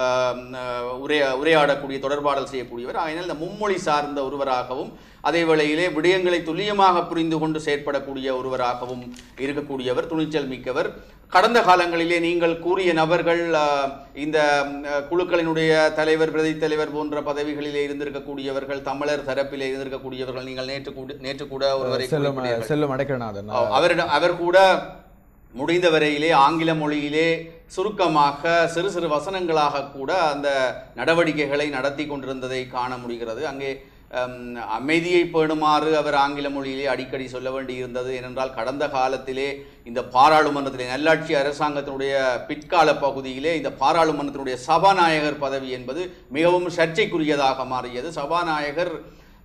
உரையா உரையாடக்கூடிய தொடர்பாடல் செய்யக்கூடியவர். ஆகையினால் இந்த மும்மொழி சார்ந்த ஒருவராகவும், அதே வேளையிலே விடயங்களை துல்லியமாக புரிந்து கொண்டு செயற்படக்கூடிய ஒருவராகவும் இருக்கக்கூடியவர், துணிச்சல் மிக்கவர். கடந்த காலங்களிலே நீங்கள் கூறிய நபர்கள் இந்த குழுக்களினுடைய தலைவர், பிரதி தலைவர் போன்ற பதவிகளிலே இருந்திருக்கக்கூடியவர்கள், தமிழர் தரப்பிலே இருந்திருக்கக்கூடியவர்கள், நீங்கள் நேற்று கூட நேற்று கூட ஒருவரை செல்லும் அடைக்கநாதன் அவரிடம் அவர் கூட முடிந்த வரையிலே ஆங்கில மொழியிலே சுருக்கமாக சிறு சிறு வசனங்களாக கூட அந்த நடவடிக்கைகளை நடத்தி கொண்டிருந்ததை காண முடிகிறது. அங்கே அமைதியை பேணுமாறு அவர் ஆங்கில மொழியிலே அடிக்கடி சொல்ல வேண்டியிருந்தது. ஏனென்றால் கடந்த காலத்திலே இந்த பாராளுமன்றத்திலே நல்லாட்சி அரசாங்கத்தினுடைய பிற்கால பகுதியிலே இந்த பாராளுமன்றத்தினுடைய சபாநாயகர் பதவி என்பது மிகவும் சர்ச்சைக்குரியதாக மாறியது. சபாநாயகர்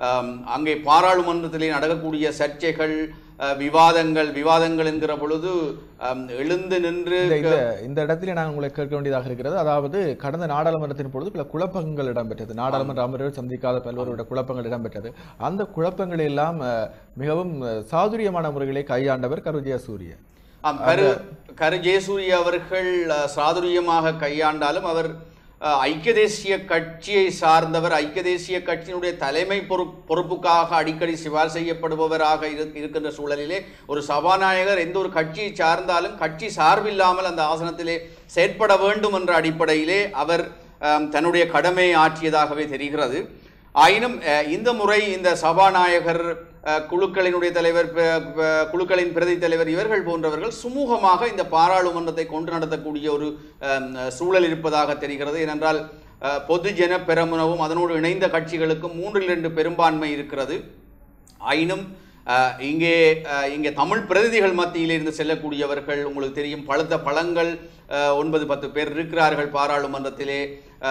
அங்கே பாராளுமன்றத்திலே நடக்கக்கூடிய சர்ச்சைகள், விவாதங்கள் விவாதங்கள் என்கிற பொழுது எழுந்து நின்று இந்த இடத்துல நான் உங்களை கேட்க வேண்டியதாக இருக்கிறது. அதாவது கடந்த நாடாளுமன்றத்தின் பொழுது பல குழப்பங்கள் இடம்பெற்றது. நாடாளுமன்ற அமர்வுகள் சந்திக்காத பல்வேறு குழப்பங்கள் இடம்பெற்றது. அந்த குழப்பங்களை எல்லாம் மிகவும் சாதுரியமான முறைகளை கையாண்டவர் கரு ஜெயசூரிய. கரு கரு ஜெயசூரிய அவர்கள் சாதுரியமாக கையாண்டாலும் அவர் ஐக்கிய தேசிய கட்சியை சார்ந்தவர். ஐக்கிய தேசிய கட்சியினுடைய தலைமை பொறுப்புக்காக அடிக்கடி சிபார் செய்யப்படுபவராக இருக்கின்ற சூழலிலே ஒரு சபாநாயகர் எந்த ஒரு கட்சியை சார்ந்தாலும் கட்சி சார்பில்லாமல் அந்த ஆசனத்திலே செயற்பட வேண்டும் என்ற அடிப்படையிலே அவர் தன்னுடைய கடமையை ஆற்றியதாகவே தெரிகிறது. ஆயினும் இந்த முறை இந்த சபாநாயகர், குழுக்களினுடைய தலைவர், குழுக்களின் பிரதி தலைவர் இவர்கள் போன்றவர்கள் சுமூகமாக இந்த பாராளுமன்றத்தை கொண்டு நடத்தக்கூடிய ஒரு சூழல் இருப்பதாக தெரிகிறது. ஏனென்றால் பொதுஜன பெரமுனவும் அதனோடு இணைந்த கட்சிகளுக்கும் மூன்றில் இரண்டு பெரும்பான்மை இருக்கிறது. ஆயினும் இங்கே இங்கே தமிழ் பிரதிநிதிகள் மத்தியில் இருந்து செல்லக்கூடியவர்கள் உங்களுக்கு தெரியும், பழுத்த பழங்கள் ஒன்பது பத்து பேர் இருக்கிறார்கள் பாராளுமன்றத்திலே.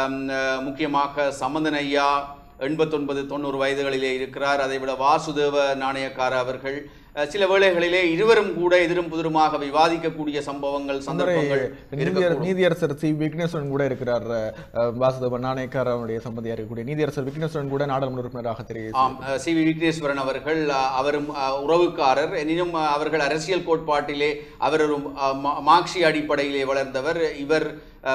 முக்கியமாக சம்பந்தன் ஐயா எண்பத்தொன்பது தொண்ணூறு வயதுகளிலே இருக்கிறார். அதைவிட வாசுதேவ நாணயக்கார அவர்கள் சில வேளைகளிலே இருவரும் கூட எதிரும் புதிருமாக விவாதிக்கக்கூடிய சம்பவங்கள், சந்தர்ப்பங்கள். நீதியரசர் சி விக்னேஸ்வரன் கூட இருக்கிறார். வாசுதேவ நாணயக்காரனுடைய சம்பந்தியா இருக்கக்கூடிய நீதியரசர் விக்னேஸ்வரன் கூட நாடாளுமன்ற உறுப்பினராக தெரியும். சி வி விக்னேஸ்வரன் அவர்கள் அவரும் உறவுக்காரர். எனினும் அவர்கள் அரசியல் கோட்பாட்டிலே அவர் ஒரு மார்க்சிய அடிப்படையிலே வளர்ந்தவர். இவர்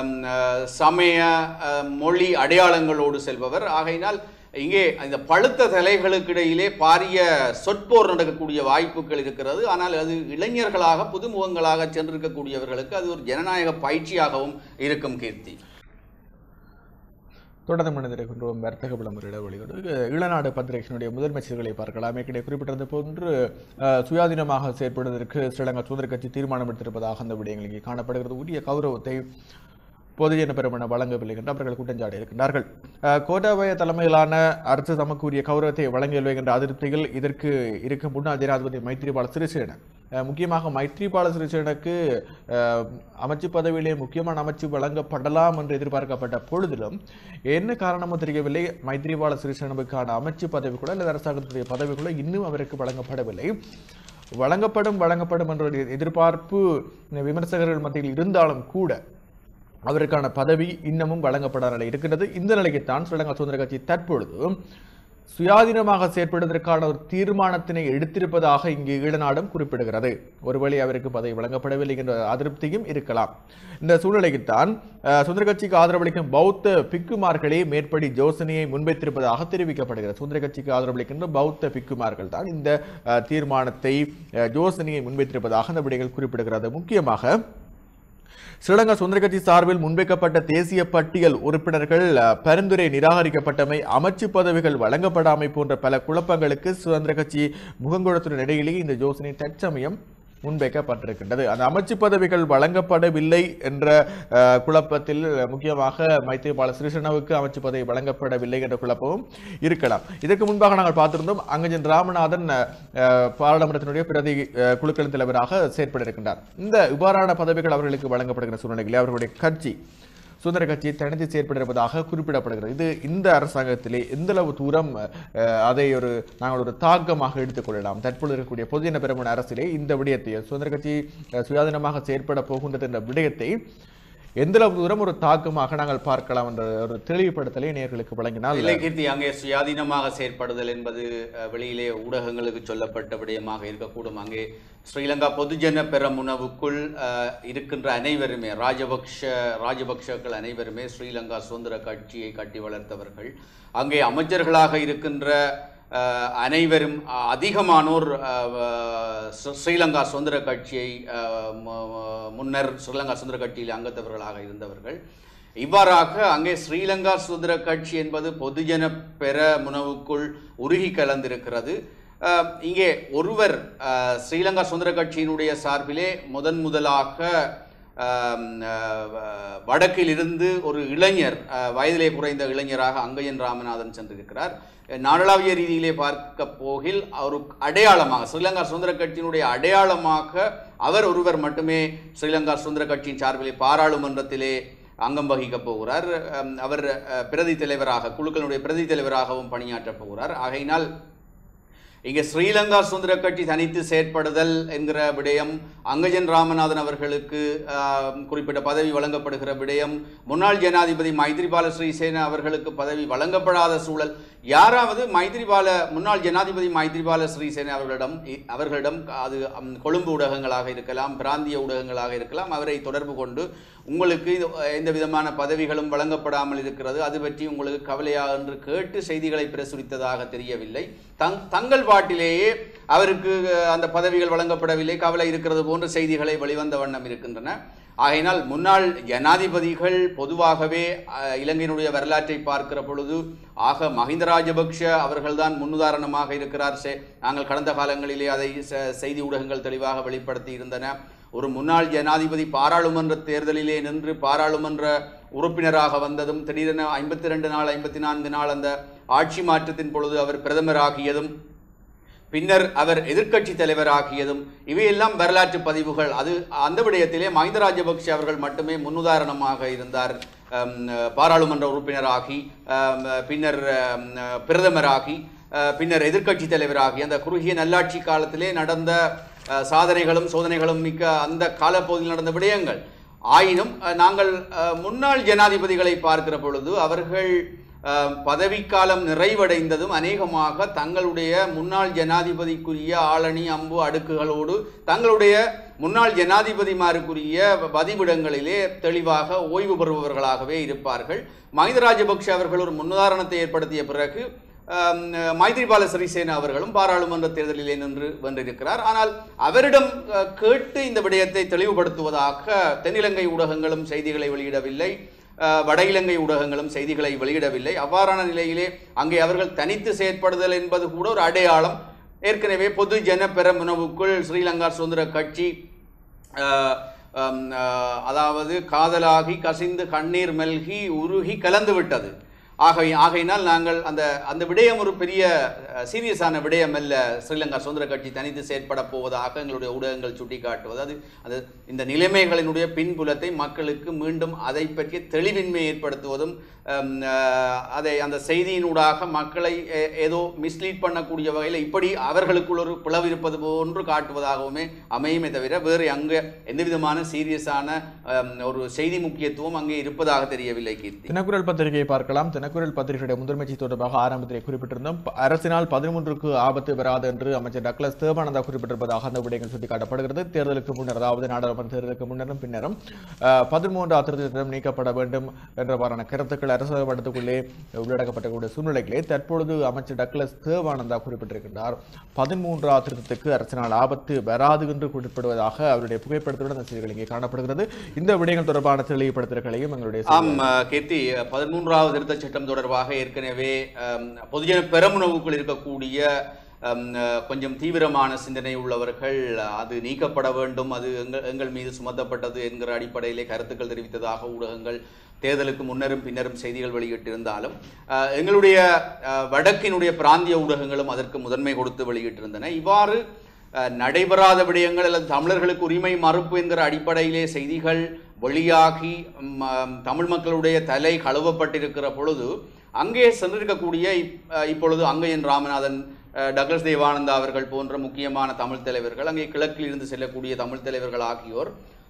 சமய மொழி அடையாளங்களோடு செல்பவர். ஆகையினால் இங்கே இந்த பழுத்த தலைகளுக்கு இடையிலே பாரிய சொற்போர் நடக்கக்கூடிய வாய்ப்புகள் இருக்கிறது. ஆனால் அது இளைஞர்களாக புதுமுகங்களாக சென்றிருக்கக்கூடியவர்களுக்கு அது ஒரு ஜனநாயக பயிற்சியாகவும் இருக்கும். கீர்த்தி, தொடர்ந்து மனிதர்கின்றோம் வர்த்தக விளம்பர இடைவெளியோடு ஈழநாடு பத்திரிகையினுடைய முதன்மை செய்திகளை பார்க்கலாம். ஏற்கனவே குறிப்பிட்டது போன்று சுயாதீனமாக செயற்படுவதற்கு ஸ்ரீலங்கா சுதந்திர கட்சி தீர்மானம் எடுத்திருப்பதாக அந்த விடயங்கள் இங்கே காணப்படுகிறது. உரிய கௌரவத்தை பொதுஜன பெருமன வழங்கவில்லை என்று அவர்கள் குற்றஞ்சாட்டி இருக்கின்றார்கள். கோட்டாபய தலைமையிலான அரசு தமக்குரிய கௌரவத்தை வழங்கவில்லை என்ற அதிருப்தியில் இதற்கு இருக்க முன்னாள் ஜனாதிபதி மைத்ரிபால சிறிசேன, முக்கியமாக மைத்ரிபால சிறிசேனுக்கு அமைச்சு பதவியிலே முக்கியமான அமைச்சு வழங்கப்படலாம் என்று எதிர்பார்க்கப்பட்ட பொழுதிலும் என்ன காரணமோ தெரியவில்லை, மைத்ரிபால சிறிசேனவுக்கான அமைச்சு பதவி கூட அல்லது அரசாங்கத்துடைய பதவி கூட இன்னும் அவருக்கு வழங்கப்படவில்லை. வழங்கப்படும் வழங்கப்படும் என்ற எதிர்பார்ப்பு விமர்சகர்கள் மத்தியில் இருந்தாலும் கூட அவருக்கான பதவி இன்னமும் வழங்கப்படாத நிலை இருக்கின்றது. இந்த நிலைக்குத்தான் ஸ்ரீலங்கா சுதந்திர கட்சி தற்பொழுது சுயாதீனமாக செயற்படுவதற்கான ஒரு தீர்மானத்தினை எடுத்திருப்பதாக இங்கு ஈழநாடும் குறிப்பிடுகிறது. ஒருவேளை அவருக்கு பதவி வழங்கப்படவில்லை என்ற அதிருப்தியும் இருக்கலாம். இந்த சூழ்நிலைக்குத்தான் சுதந்திர கட்சிக்கு ஆதரவளிக்கும் பௌத்த பிக்குமார்களே மேற்படி யோசனையை முன்வைத்திருப்பதாக தெரிவிக்கப்படுகிறது. சுதந்திர கட்சிக்கு ஆதரவளிக்கின்ற பௌத்த பிக்குமார்கள் தான் இந்த தீர்மானத்தை யோசனையை முன்வைத்திருப்பதாக அந்த விடைகள் குறிப்பிடுகிறது. முக்கியமாக ஸ்ரீலங்கா சுதந்திர கட்சி சார்பில் முன்வைக்கப்பட்ட தேசிய பட்டியல் உறுப்பினர்கள் பரிந்துரை நிராகரிக்கப்பட்டமை, அமைச்சு பதவிகள் வழங்கப்படாமை போன்ற பல குழப்பங்களுக்கு சுதந்திர கட்சி முகங்கொடுத்துள்ள நிலையிலேயே இந்த யோசனை தற்சமயம் முன்வைக்கப்பட்டிருக்கின்றது. அந்த அமைச்சு பதவிகள் வழங்கப்படவில்லை என்ற குழப்பத்தில் முக்கியமாக மைத்ரிபால சிறிசேனவுக்கு அமைச்சு பதவி வழங்கப்படவில்லை என்ற குழப்பமும் இருக்கலாம். இதற்கு முன்பாக நாங்கள் பார்த்திருந்தோம் அங்கஜன் ராமநாதன் பாராளுமன்றத்தினுடைய பிரதி குழுக்களின் தலைவராக செயற்பட இருக்கின்றார். இந்த இவ்வாறான பதவிகள் அவர்களுக்கு வழங்கப்படுகிற சூழ்நிலையில் அவர்களுடைய கட்சி சுதந்திர கட்சியை தனித்து செயற்படுவதாக குறிப்பிடப்படுகிறது. இது இந்த அரசாங்கத்திலே எந்தளவு தூரம் அதை ஒரு நாங்கள் ஒரு தாக்கமாக எடுத்துக்கொள்ளலாம்? தற்பொழுது இருக்கக்கூடிய பொதுஜன பெரமுன அரசிலே இந்த விடயத்தை சுதந்திர கட்சி சுயாதீனமாக செயற்பட போகின்றது என்ற விடயத்தை எந்தளவு தூரம் ஒரு தாக்கமாக நாங்கள் பார்க்கலாம் என்ற ஒரு தெளிவுபடுத்தலை நேயர்களுக்கு வழங்கினால். இல்லை கீர்த்தி, அங்கே சுயாதீனமாக செயற்படுதல் என்பது வெளியிலே ஊடகங்களுக்கு சொல்லப்பட்ட விடயமாக இருக்கக்கூடும். அங்கே ஸ்ரீலங்கா பொதுஜன பெரமுனவுக்குள் இருக்கின்ற அனைவருமே ராஜபக்ஷ ராஜபக்ஷக்கள் அனைவருமே ஸ்ரீலங்கா சுதந்திர கட்சியை கட்டி வளர்த்தவர்கள். அங்கே அமைச்சர்களாக இருக்கின்ற அனைவரும் அதிகமானோர் ஸ்ரீலங்கா சுதந்திர கட்சியை முன்னர் ஸ்ரீலங்கா சுதந்திர கட்சியில் அங்கத்தவர்களாக இருந்தவர்கள். இவ்வாறாக அங்கே ஸ்ரீலங்கா சுதந்திர கட்சி என்பது பொதுஜன பெரமுனவுக்குள் உருகி கலந்திருக்கிறது. இங்கே ஒருவர் ஸ்ரீலங்கா சுதந்திர கட்சியினுடைய சார்பிலே முதன் முதலாக வடக்கில் இருந்து ஒரு இளைஞர், வயதிலே குறைந்த இளைஞராக அங்கஜன் ராமநாதன் சென்றிருக்கிறார். நாடளாவிய ரீதியிலே பார்க்க போகில் ஒரு அடையாளமாக ஸ்ரீலங்கா சுதந்திர கட்சியினுடைய அடையாளமாக அவர் ஒருவர் மட்டுமே ஸ்ரீலங்கா சுதந்திர கட்சியின் சார்பிலே பாராளுமன்றத்திலே அங்கம் வகிக்கப் போகிறார். அவர் பிரதி தலைவராக குழுக்களுடைய பிரதி தலைவராகவும் பணியாற்றப் போகிறார். ஆகையினால் இங்கே ஸ்ரீலங்கா சுதந்திர கட்சி தனித்து செயற்படுதல் என்கிற விடயம், அங்கஜன் ராமநாதன் அவர்களுக்கு குறிப்பிட்ட பதவி வழங்கப்படுகிற விடயம், முன்னாள் ஜனாதிபதி மைத்ரிபால சிறிசேன அவர்களுக்கு பதவி வழங்கப்படாத சூழல், யாராவது மைத்ரிபால முன்னாள் ஜனாதிபதி மைத்ரிபால சிறிசேன அவர்களிடம் அவர்களிடம் அது கொழும்பு ஊடகங்களாக இருக்கலாம், பிராந்திய ஊடகங்களாக இருக்கலாம், அவரை தொடர்பு கொண்டு உங்களுக்கு எந்த விதமான பதவிகளும் வழங்கப்படாமல் இருக்கிறது, அது பற்றி உங்களுக்கு கவலையா என்று கேட்டு செய்திகளை பிரசுரித்ததாக தெரியவில்லை. தங் தங்கள் பாட்டிலேயே அவருக்கு அந்த பதவிகள் வழங்கப்படவில்லை, கவலை இருக்கிறது போன்ற செய்திகளை வெளிவந்த வண்ணம் இருக்கின்றன. ஆகையினால் முன்னாள் ஜனாதிபதிகள் பொதுவாகவே இலங்கையினுடைய வரலாற்றை பார்க்கிற பொழுது ஆக மஹிந்த ராஜபக்ஷ அவர்கள்தான் முன்னுதாரணமாக இருக்கிறார். நாங்கள் கடந்த காலங்களிலே அதை செய்தி ஊடகங்கள் தெளிவாக வெளிப்படுத்தி இருந்தன. ஒரு முன்னாள் ஜனாதிபதி பாராளுமன்ற தேர்தலிலே நின்று பாராளுமன்ற உறுப்பினராக வந்ததும், திடீரென ஐம்பத்தி ரெண்டு நாள் ஐம்பத்தி நான்கு நாள் அந்த ஆட்சி மாற்றத்தின் பொழுது அவர் பிரதமராகியதும், பின்னர் அவர் எதிர்க்கட்சி தலைவராகியதும், இவையெல்லாம் வரலாற்று பதிவுகள். அது அந்த விடயத்திலே மஹிந்த ராஜபக்ஷ அவர்கள் மட்டுமே முன்னுதாரணமாக இருந்தார். பாராளுமன்ற உறுப்பினராகி, பின்னர் பிரதமராகி, பின்னர் எதிர்க்கட்சி தலைவராகி அந்த குறுகிய நல்லாட்சி காலத்திலே நடந்த சாதனைகளும் சோதனைகளும் மிக்க அந்த காலப்பகுதியில் நடந்த விடயங்கள். ஆயினும் நாங்கள் முன்னாள் ஜனாதிபதிகளை பார்க்கிற பொழுது அவர்கள் பதவிக்காலம் நிறைவடைந்ததும் அநேகமாக தங்களுடைய முன்னாள் ஜனாதிபதிக்குரிய ஆளணி அம்பு அடுக்குகளோடு தங்களுடைய முன்னாள் ஜனாதிபதிமாருக்குரிய பதிவிடங்களிலே தெளிவாக ஓய்வு பெறுபவர்களாகவே இருப்பார்கள். மஹிந்த ராஜபக்ஷ அவர்கள் ஒரு முன்னுதாரணத்தை ஏற்படுத்திய பிறகு மைத்ரிபால சிறிசேன அவர்களும் பாராளுமன்ற தேர்தலிலே நின்று வென்றிருக்கிறார். ஆனால் அவரிடம் கேட்டு இந்த விடயத்தை தெளிவுபடுத்துவதாக தென்னிலங்கை ஊடகங்களும் செய்திகளை வெளியிடவில்லை, வட இலங்கை ஊடகங்களும் செய்திகளை வெளியிடவில்லை. அவ்வாறான நிலையிலே அங்கே அவர்கள் தனித்து செயற்படுதல் என்பது கூட ஒரு அடையாளம். ஏற்கனவே பொது ஜன பெரமுனவுக்குள் ஸ்ரீலங்கா சுதந்திர கட்சி அதாவது காதலாகி கசிந்து கண்ணீர் மெல்கி உருகி கலந்து விட்டது. ஆகை ஆகையினால் நாங்கள் அந்த அந்த விடயம் ஒரு பெரிய சீரியஸான விடயம் அல்ல. ஸ்ரீலங்கா சுதந்திர கட்சி தனித்து செயற்பட போவதாக எங்களுடைய ஊடகங்கள் சுட்டிக்காட்டுவது அது அது இந்த நிலைமைகளினுடைய பின்புலத்தை மக்களுக்கு மீண்டும் அதை பற்றிய தெளிவின்மை ஏற்படுத்துவதும், அதை அந்த செய்தியினூடாக மக்களை ஏதோ மிஸ்லீட் பண்ணக்கூடிய வகையில் இப்படி அவர்களுக்குள் ஒரு பிளவு இருப்பது போன்று காட்டுவதாகவுமே அமையுமே தவிர வேறு அங்கே எந்த விதமான சீரியஸான ஒரு செய்தி முக்கியத்துவம் அங்கே இருப்பதாக தெரியவில்லை. கீர்த்தி, தினக்குரல் பத்திரிகையை பார்க்கலாம். தினக்குரல் பத்திரிகையுடைய முதன்மைச்சி தொடர்பாக ஆரம்பத்திலே குறிப்பிட்டிருந்தோம். அரசினால் பதிமூன்றுக்கு ஆபத்து வராது என்று அமைச்சர் டக்ளஸ் தேவானந்தா குறிப்பிட்டிருப்பதாக அந்த விடயங்கள் சுட்டிக்காட்டப்படுகிறது. தேர்தலுக்கு முன்னர், அதாவது நாடாளுமன்ற தேர்தலுக்கு முன்னரும் பின்னரும் பதிமூன்று திருத்தம் நீக்கப்பட வேண்டும் என்றவாறான கருத்துக்கள் அரசு படத்துக்குள்ளே உள்ளடக்கப்பட்ட சூழ்நிலைகளே தற்பொழுது அமைச்சர் டக்ளஸ் தேவானந்தா குறிப்பிட்டிருக்கின்றார். பதிமூன்றாவது திருத்தத்துக்கு அரசினால் ஆபத்து வராது என்று குறிப்பிடுவதாக அவருடைய புகைப்படத்துடன் அந்த செய்திகள் இங்கே காணப்படுகிறது. இந்த விடயங்கள் தொடர்பான தெளிவுபடுத்தல்களையும் எங்களுடைய கீர்த்தி, பதிமூன்றாவது திருத்த சட்டம் தொடர்பாக ஏற்கனவே பொதுஜன பெரமுனவுக்குள் இருக்கக்கூடிய கொஞ்சம் தீவிரமான சிந்தனை உள்ளவர்கள் அது நீக்கப்பட வேண்டும், அது எங்கள் எங்கள் மீது சுமத்தப்பட்டது என்கிற அடிப்படையிலே கருத்துக்கள் தெரிவித்ததாக ஊடகங்கள் தேர்தலுக்கு முன்னரும் பின்னரும் செய்திகள் வெளியிட்டிருந்தாலும் எங்களுடைய வடக்கினுடைய பிராந்திய ஊடகங்களும் அதற்கு முதன்மை கொடுத்து வெளியிட்டிருந்தன. இவ்வாறு நடைபெறாத விடயங்கள் அல்லது தமிழர்களுக்கு உரிமை மறுப்பு என்கிற அடிப்படையிலே செய்திகள் வெளியாகி தமிழ் மக்களுடைய தலை கழுவப்பட்டிருக்கிற பொழுது அங்கே சென்றிருக்கக்கூடிய இப்பொழுது அங்கையன் ராமநாதன், டக்ளஸ் தேவானந்தா அவர்கள் போன்ற முக்கியமான தமிழ் தலைவர்கள், அங்கே கிழக்கில் இருந்து செல்லக்கூடிய தமிழ் தலைவர்கள் ஆகியோர்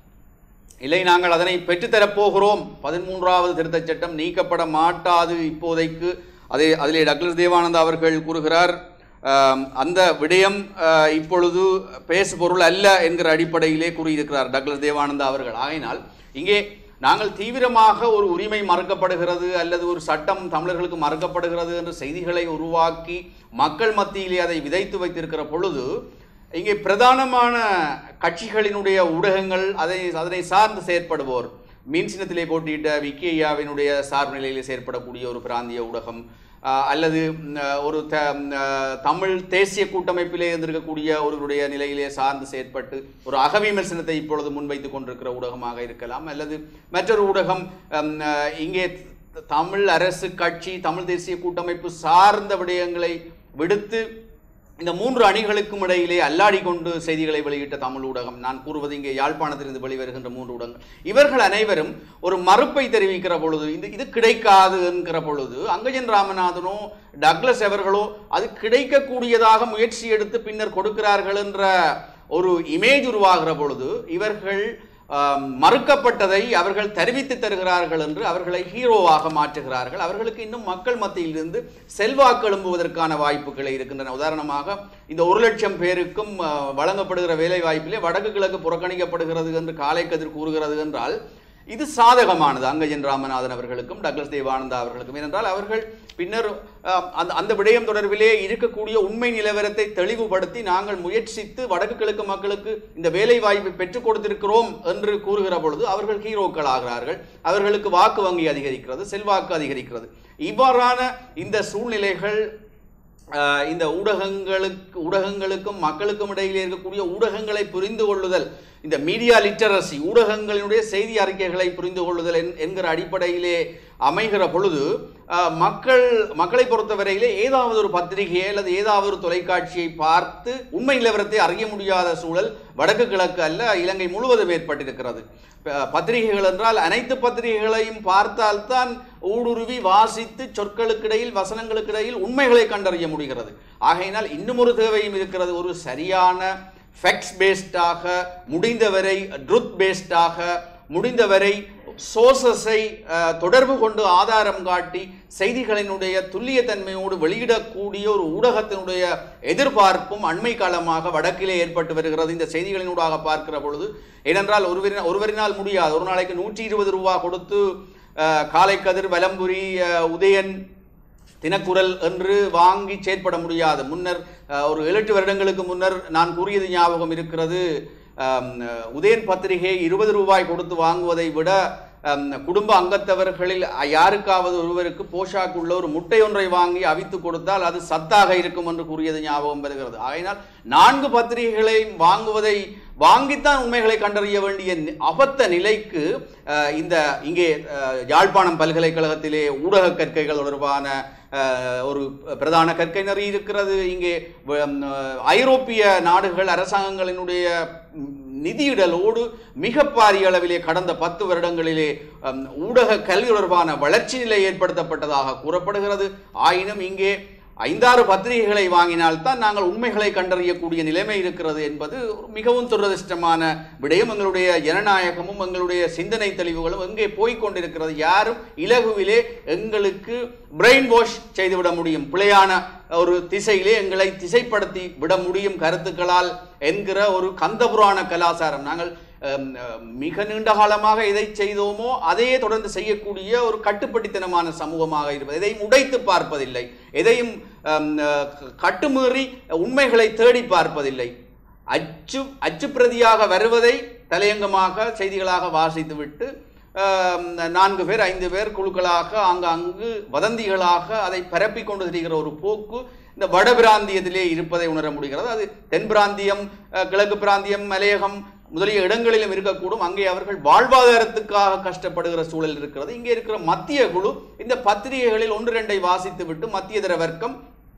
இல்லை நாங்கள் அதனை பெற்றுத்தரப்போகிறோம், பதிமூன்றாவது திருத்தச் சட்டம் நீக்கப்பட மாட்டாது இப்போதைக்கு, அதே அதிலே டக்ளஸ் தேவானந்தா அவர்கள் கூறுகிறார் அந்த விடயம் இப்பொழுது பேசு பொருள் அல்ல என்கிற அடிப்படையிலே கூறியிருக்கிறார் டக்ளஸ் தேவானந்தா அவர்கள். ஆகையினால் இங்கே நாங்கள் தீவிரமாக ஒரு உரிமை மறுக்கப்படுகிறது அல்லது ஒரு சட்டம் தமிழர்களுக்கு மறுக்கப்படுகிறது என்ற செய்திகளை உருவாக்கி மக்கள் மத்தியிலே அதை விதைத்து வைத்திருக்கிற பொழுது இங்கே பிரதானமான கட்சிகளினுடைய ஊடகங்கள் அதை அதனை சார்ந்து செயற்படுவோர், மீன் சின்னத்திலே போட்டியிட்ட விக்கியாவினுடைய சார்பு நிலையிலே செயற்படக்கூடிய ஒரு பிராந்திய ஊடகம் அல்லது ஒரு த தமிழ் தேசிய கூட்டமைப்பிலே இருந்திருக்கக்கூடிய ஒருவருடைய நிலையிலே சார்ந்து செயற்பட்டு ஒரு அகவிமர்சனத்தை இப்பொழுது முன்வைத்து கொண்டிருக்கிற ஊடகமாக இருக்கலாம், அல்லது மற்றொரு ஊடகம் இங்கே தமிழ் அரசு கட்சி தமிழ் தேசிய கூட்டமைப்பு சார்ந்த விடயங்களை விடுத்து இந்த மூன்று அணிகளுக்கும் இடையிலே அல்லாடி கொண்டு செய்திகளை வெளியிட்ட தமிழ் ஊடகம், நான் கூறுவது இங்கே யாழ்ப்பாணத்திலிருந்து வெளிவருகின்ற மூன்று ஊடகங்கள், இவர்கள் அனைவரும் ஒரு மறுப்பை தெரிவிக்கிற பொழுது இது இது கிடைக்காது என்கிற பொழுது அங்கஜன் ராமநாதனோ டக்ளஸ் அவர்களோ அது கிடைக்கக்கூடியதாக முயற்சி எடுத்து பின்னர் கொடுக்கிறார்கள் என்ற ஒரு இமேஜ் உருவாகிற பொழுது இவர்கள் மறுக்கப்பட்டதை அவர்கள் தெரிவித்து தருகிறார்கள் என்று அவர்களை ஹீரோவாக மாற்றுகிறார்கள். அவர்களுக்கு இன்னும் மக்கள் மத்தியிலிருந்து செல்வாக்கு எழும்புவதற்கான வாய்ப்புகளை இருக்கின்றன. உதாரணமாக இந்த ஒரு லட்சம் பேருக்கும் வழங்கப்படுகிற வேலை வாய்ப்பிலே வடக்கு கிழக்கு புறக்கணிக்கப்படுகிறது என்று காலை கதிர் கூறுகிறது என்றால் இது சாதகமானது அங்கஜன் ராமநாதன் அவர்களுக்கும் டக்ளஸ் தேவானந்தா அவர்களுக்கும். ஏனென்றால் அவர்கள் பின்னர் அந்த அந்த விடயம் தொடர்பிலே இருக்கக்கூடிய உண்மை நிலவரத்தை தெளிவுபடுத்தி நாங்கள் முயற்சித்து வடக்கு கிழக்கு மக்களுக்கு இந்த வேலை வாய்ப்பை பெற்றுக் கொடுத்திருக்கிறோம் என்று கூறுகிற பொழுது அவர்கள் ஹீரோக்கள் ஆகிறார்கள், அவர்களுக்கு வாக்கு வங்கி அதிகரிக்கிறது, செல்வாக்கு அதிகரிக்கிறது. இவ்வாறான இந்த சூழ்நிலைகள் இந்த ஊடகங்களுக்கு ஊடகங்களுக்கும் மக்களுக்கும் இடையிலே இருக்கக்கூடிய ஊடகங்களை புரிந்து கொள்ளுதல், இந்த மீடியா லிட்டரசி, ஊடகங்களினுடைய செய்தி அறிக்கைகளை புரிந்து கொள்ளுதல் என்கிற அடிப்படையிலே அமைகிற பொழுது மக்கள் மக்களை பொறுத்தவரையிலே ஏதாவது ஒரு பத்திரிகையை அல்லது ஏதாவது ஒரு தொலைக்காட்சியை பார்த்து உண்மை நிலவரத்தை அறிய முடியாத சூழல் வடக்கு கிழக்கு அல்ல இலங்கை முழுவதும் ஏற்பட்டிருக்கிறது. பத்திரிகைகள் என்றால் அனைத்து பத்திரிகைகளையும் பார்த்தால்தான் ஊடுருவி வாசித்து சொற்களுக்கிடையில் வசனங்களுக்கிடையில் உண்மைகளை கண்டறிய முடிகிறது. ஆகையினால் இன்னும் ஒரு தேவையும் இருக்கிறது, ஒரு சரியான ஃபேக்ட்ஸ் பேஸ்டாக, முடிந்தவரை ட்ரூத் பேஸ்டாக, முடிந்தவரை சோர்சஸை தொடர்பு கொண்டு ஆதாரம் காட்டி செய்திகளினுடைய துல்லியத்தன்மையோடு வெளியிடக்கூடிய ஒரு ஊடகத்தினுடைய எதிர்பார்ப்பும் அண்மை காலமாக வடக்கிலே ஏற்பட்டு வருகிறது இந்த செய்திகளினூடாக பார்க்கிற பொழுது. ஏனென்றால் ஒருவரின் ஒருவரினால் முடியாது, ஒரு நாளைக்கு நூற்றி இருபது ரூபா கொடுத்து காலை கதிர், வலம்புரி, உதயன், தினக்குரல் என்று வாங்கி செயற்பட முடியாது. முன்னர் ஒரு ஏழு எட்டு வருடங்களுக்கு முன்னர் நான் கூறியது ஞாபகம் இருக்கிறது, உதயன் பத்திரிகை இருபது ரூபாய் கொடுத்து வாங்குவதை விட குடும்ப அங்கத்தவர்களில் யாருக்காவது ஒருவருக்கு போஷாக்கு உள்ள ஒரு முட்டை ஒன்றை வாங்கி அவித்து கொடுத்தால் அது சத்தாக இருக்கும் என்று கூறியது ஞாபகம் வருகிறது. ஆகையினால் நான்கு பத்திரிகைகளை வாங்குவதை வாங்கித்தான் உண்மைகளை கண்டறிய வேண்டிய அபத்த நிலைக்கு இந்த இங்கே யாழ்ப்பாணம் பல்கலைக்கழகத்திலே ஊடக கற்கைகள் தொடர்பான ஒரு பிரதான கற்கை நெறி இருக்கிறது. இங்கே ஐரோப்பிய நாடுகள் அரசாங்கங்களினுடைய நிதியிடலோடு மிக பாரிய அளவிலே கடந்த பத்து வருடங்களிலே ஊடக கல்வி தொடர்பான வளர்ச்சி நிலை ஏற்படுத்தப்பட்டதாக கூறப்படுகிறது. ஆயினும் இங்கே ஐந்தாறு பத்திரிகைகளை வாங்கினால்தான் நாங்கள் உண்மைகளை கண்டறியக்கூடிய நிலைமை இருக்கிறது என்பது மிகவும் துரதிருஷ்டமான விடயம். எங்களுடைய ஜனநாயகமும் எங்களுடைய சிந்தனை தெளிவுகளும் எங்கே போய்கொண்டிருக்கிறது. யாரும் இலகுவிலே எங்களுக்கு பிரெயின் வாஷ் செய்துவிட முடியும், பிழையான ஒரு திசையிலே எங்களை திசைப்படுத்தி விட முடியும் கருத்துக்களால் என்கிற ஒரு கந்தபுராண கலாச்சாரம். நாங்கள் மிக நீண்ட காலமாக எதை செய்தோமோ அதையே தொடர்ந்து செய்யக்கூடிய ஒரு கட்டுப்பட்டித்தனமான சமூகமாக இருப்பது, எதையும் உடைத்து பார்ப்பதில்லை, எதையும் கட்டுமீறி உண்மைகளை தேடி பார்ப்பதில்லை. அச்சு அச்சு பிரதியாக வருவதை தலையங்கமாக செய்திகளாக வாசித்துவிட்டு நான்கு பேர் ஐந்து பேர் குழுக்களாக அங்கு அங்கு வதந்திகளாக அதை பரப்பி கொண்டு திரிகிற ஒரு போக்கு இந்த வட பிராந்தியத்திலே இருப்பதை உணர முடிகிறது. அது தென் பிராந்தியம், கிழக்கு பிராந்தியம், மலையகம் முதலிய இடங்களிலும் இருக்கக்கூடும். அங்கே அவர்கள் வாழ்வாதாரத்துக்காக கஷ்டப்படுகிற சூழல் இருக்கிறது. இங்கே இருக்கிற மத்திய குழு இந்த பத்திரிகைகளில் ஒன்று ரெண்டை வாசித்து விட்டு மத்தியதர வர்க்கம்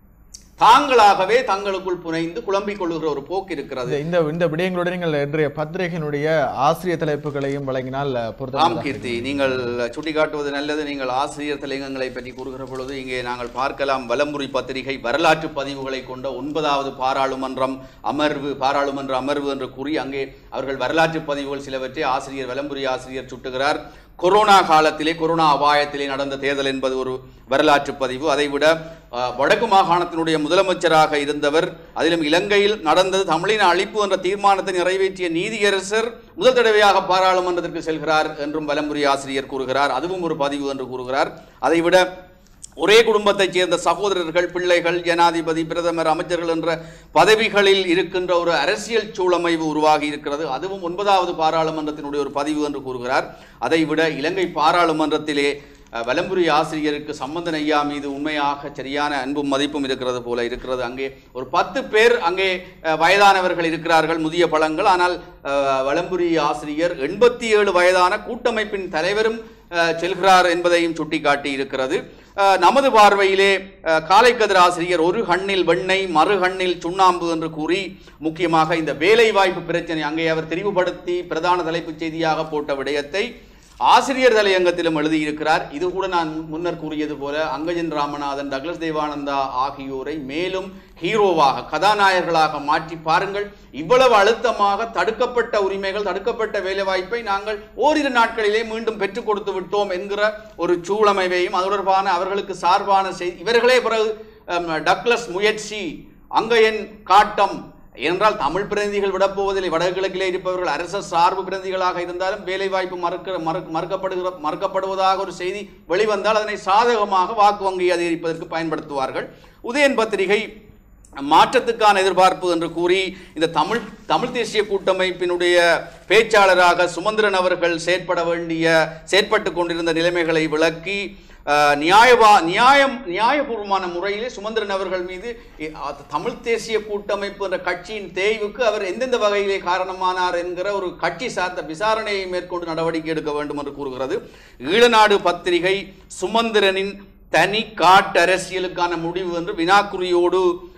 தாங்களாகவே தங்களுக்குள் புனைந்து குழம்பிக் கொள்ளுகிற ஒரு போக்கு இருக்கிறது. இந்த இந்த விடயங்களோட நீங்கள் இன்றைய பத்திரிகையினுடைய ஆசிரியர் தலைப்புகளையும் வழங்கினால் ஆம் கீர்த்தி, நீங்கள் சுட்டிக்காட்டுவது நல்லது. நீங்கள் ஆசிரியர் தலையங்கங்களை பற்றி கூறுகிற பொழுது இங்கே நாங்கள் பார்க்கலாம். வலம்புரி பத்திரிகை வரலாற்று பதிவுகளை கொண்ட ஒன்பதாவது பாராளுமன்றம் அமர்வு பாராளுமன்ற அமர்வு என்று கூறி அங்கே அவர்கள் வரலாற்று பதிவுகள் சிலவற்றை ஆசிரியர் வலம்புரி ஆசிரியர் சுட்டுகிறார். கொரோனா காலத்திலே கொரோனா அபாயத்திலே நடந்த தேர்தல் என்பது ஒரு வரலாற்று பதிவு. அதைவிட வடக்கு மாகாணத்தினுடைய முதலமைச்சராக இருந்தவர், அதிலும் இலங்கையில் நடந்தது தமிழின அழிப்பு என்ற தீர்மானத்தை நிறைவேற்றிய நீதியரசர் முதல் தடவையாக பாராளுமன்றத்திற்கு செல்கிறார் என்றும் வலம்புரி ஆசிரியர் கூறுகிறார். அதுவும் ஒரு பதிவு என்று கூறுகிறார். அதைவிட ஒரே குடும்பத்தைச் சேர்ந்த சகோதரர்கள், பிள்ளைகள், ஜனாதிபதி, பிரதமர், அமைச்சர்கள் என்ற பதவிகளில் இருக்கின்ற ஒரு அரசியல் சூழமைவு உருவாகி இருக்கிறது. அதுவும் ஒன்பதாவது பாராளுமன்றத்தினுடைய ஒரு பதிவு என்று கூறுகிறார். அதைவிட இலங்கை பாராளுமன்றத்திலே வலம்புரி ஆசிரியருக்கு சம்பந்தன் ஐயா மீது உண்மையாக சரியான அன்பும் மதிப்பும் இருக்கிறது போல இருக்கிறது. அங்கே ஒரு பத்து பேர் அங்கே வயதானவர்கள் இருக்கிறார்கள், முதிய பழங்கள். ஆனால் வலம்புரி ஆசிரியர் எண்பத்தி ஏழு வயதான கூட்டமைப்பின் தலைவரும் செல்கிறார் என்பதையும் சுட்டிக்காட்டி இருக்கிறது. நமது பார்வையிலே காலைக்கதிர் ஆசிரியர் ஒரு கண்ணில் வெண்ணெய் மறு கண்ணில் சுண்ணாம்பு என்று கூறி முக்கியமாக இந்த வேலை வாய்ப்பு பிரச்சனை அங்கே அவர் தெரிவுபடுத்தி பிரதான தலைப்புச் செய்தியாக போட்ட விடயத்தை ஆசிரியர் தலையங்கத்திலும் எழுதியிருக்கிறார். இது கூட நான் முன்னர் கூறியது போல அங்கஜன் ராமநாதன், டக்ளஸ் தேவானந்தா ஆகியோரை மேலும் ஹீரோவாக கதாநாயகர்களாக மாற்றி பாருங்கள். இவ்வளவு அழுத்தமாக தடுக்கப்பட்ட உரிமைகள், தடுக்கப்பட்ட வேலைவாய்ப்பை நாங்கள் ஓரிரு நாட்களிலே மீண்டும் பெற்றுக் கொடுத்து விட்டோம் என்கிற ஒரு சூழமைவையும் அது தொடர்பான அவர்களுக்கு சார்பான செய்தி இவர்களே பிறகு டக்ளஸ் முயற்சி, அங்கயன் காட்டம் என்றால் தமிழ் பிரதிநிதிகள் விடப்போவதில்லை. வடகிழக்கிலே இருப்பவர்கள் அரச சார்பு பிரதிநிதிகளாக இருந்தாலும் வேலை வாய்ப்பு மறுக்க மறுக்கப்படுகிற மறுக்கப்படுவதாக ஒரு செய்தி வெளிவந்தால் அதனை சாதகமாக வாக்கு வங்கி அதிகரிப்பதற்கு பயன்படுத்துவார்கள். உதயன் பத்திரிகை மாற்றத்துக்கான எதிர்பார்ப்பு என்று கூறி இந்த தமிழ் தமிழ் தேசிய கூட்டமைப்பினுடைய பேச்சாளராக சுமந்திரன் அவர்கள் செயற்பட வேண்டிய செயற்பட்டு கொண்டிருந்த நிலைமைகளை விளக்கி நியாயவா நியாயம் நியாயபூர்வமான முறையிலே சுமந்திரன் அவர்கள் மீது தமிழ் தேசிய கூட்டமைப்பு என்ற கட்சியின் தேய்வுக்கு அவர் எந்தெந்த வகையிலே காரணமானார் என்கிற ஒரு கட்சி சார்ந்த விசாரணையை மேற்கொண்டு நடவடிக்கை எடுக்க வேண்டும் என்று கூறுகிறது. ஈழநாடு பத்திரிகை சுமந்திரனின் தனி காட்டு அரசியலுக்கான முடிவு என்று வினாக்குறியோடு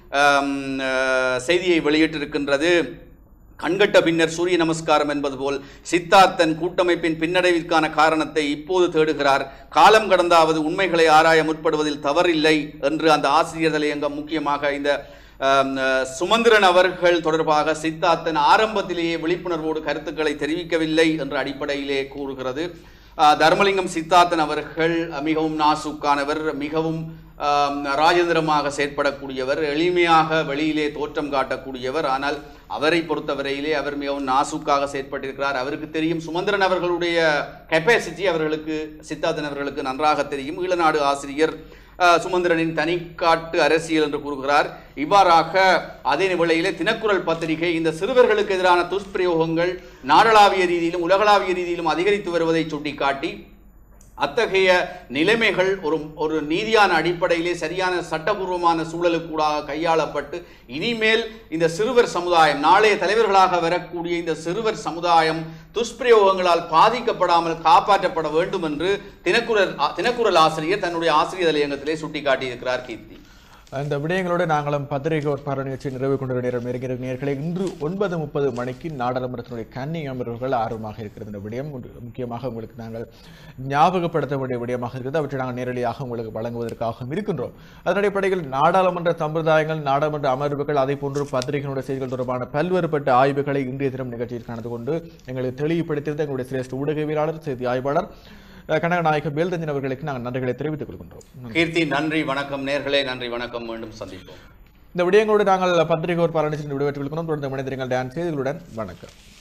செய்தியை வெளியிட்டிருக்கின்றது. கண்கட்ட பின்னர் சூரிய நமஸ்காரம் என்பது போல் சித்தார்த்தன் கூட்டமைப்பின் பின்னடைவிற்கான காரணத்தை இப்போது தேடுகிறார். காலம் கடந்தாவது உண்மைகளை ஆராய முற்படுவதில் தவறில்லை என்று அந்த ஆசிரியர் தலையங்கம் முக்கியமாக இந்த சுமந்திரன் அவர்கள் தொடர்பாக சித்தார்த்தன் ஆரம்பத்திலேயே விழிப்புணர்வோடு கருத்துக்களை தெரிவிக்கவில்லை என்ற அடிப்படையிலே கூறுகிறது. தர்மலிங்கம் சித்தார்த்தன் அவர்கள் மிகவும் நாசுக்கானவர், மிகவும் ராஜேந்திரமாக செயற்படக்கூடியவர், எளிமையாக வெளியிலே தோற்றம் காட்டக்கூடியவர். ஆனால் அவரை பொறுத்தவரையிலே அவர் மிகவும் நாசுக்காக செயற்பட்டிருக்கிறார். அவருக்கு தெரியும் சுமந்திரன் அவர்களுடைய கெப்பாசிட்டி அவர்களுக்கு சித்தார்த்தன் அவர்களுக்கு நன்றாக தெரியும். ஈழநாடு ஆசிரியர் சுமந்திரனின் தனிக்காட்டு அரசியல் என்று கூறுகிறார். இவ்வாறாக அதே வேளையிலே தினக்குரல் பத்திரிகை இந்த சிறுவர்களுக்கு எதிரான துஷ்பிரயோகங்கள் நாடளாவிய ரீதியிலும் உலகளாவிய ரீதியிலும் அதிகரித்து வருவதை சுட்டிக்காட்டி அத்தகைய நிலைமைகள் ஒரு ஒரு நீதியான அடிப்படையிலே சரியான சட்டபூர்வமான சூழலுக்கூடாக கையாளப்பட்டு இனிமேல் இந்த சிறுவர் சமுதாயம் நாளைய தலைவர்களாக வரக்கூடிய இந்த சிறுவர் சமுதாயம் துஷ்பிரயோகங்களால் பாதிக்கப்படாமல் காப்பாற்றப்பட வேண்டும் என்று தினக்குரல் தினக்குரல் ஆசிரியர் தன்னுடைய ஆசிரியர் தலையங்கத்திலே சுட்டிக்காட்டியிருக்கிறார். கீர்த்தி, அந்த விடயங்களோடு நாங்களும் பத்திரிகை ஒரு நிகழ்ச்சி நிறைவு கொண்டு நேரம் இருக்கிற நேர்களை இன்று ஒன்பது முப்பது மணிக்கு நாடாளுமன்றத்தினுடைய கன்னி அமர்வுகள் ஆர்வமாக இருக்கிறது. இந்த விடயம் முக்கியமாக உங்களுக்கு நாங்கள் ஞாபகப்படுத்த வேண்டிய விடயமாக இருக்கிறது. அவற்றை நாங்கள் நேரடியாக உங்களுக்கு வழங்குவதற்காகவும் இருக்கின்றோம். அதன் அடிப்படையில் நாடாளுமன்ற சம்பிரதாயங்கள், நாடாளுமன்ற அமர்வுகள், அதே போன்று பத்திரிகையினுடைய செய்திகள் தொடர்பான பல்வேறுபட்ட ஆய்வுகளை இன்றைய தினம் நிகழ்ச்சியில் கலந்து கொண்டு எங்களுக்கு தெளிவுபடுத்தியிருந்த எங்களுடைய சிரேஷ்ட ஊடகவியலாளர், செய்தி ஆய்வாளர் கனகநாயக வேல்தஞ்சன் அவர்களுக்கு நாங்கள் நன்றிகளை தெரிவித்துக் கொள்கின்றோம். கீர்த்தி, நன்றி, வணக்கம் நேர்களே, நன்றி, வணக்கம், மீண்டும் சந்திப்போம். இந்த விடயங்களோடு நாங்கள் பத்திரிகை ஒரு பாராட்டு விடுவித்துக் கொள்கிறோம். தொடர்ந்து மனிதர்கள் டான்ஸ் செய்திகளுடன் வணக்கம்.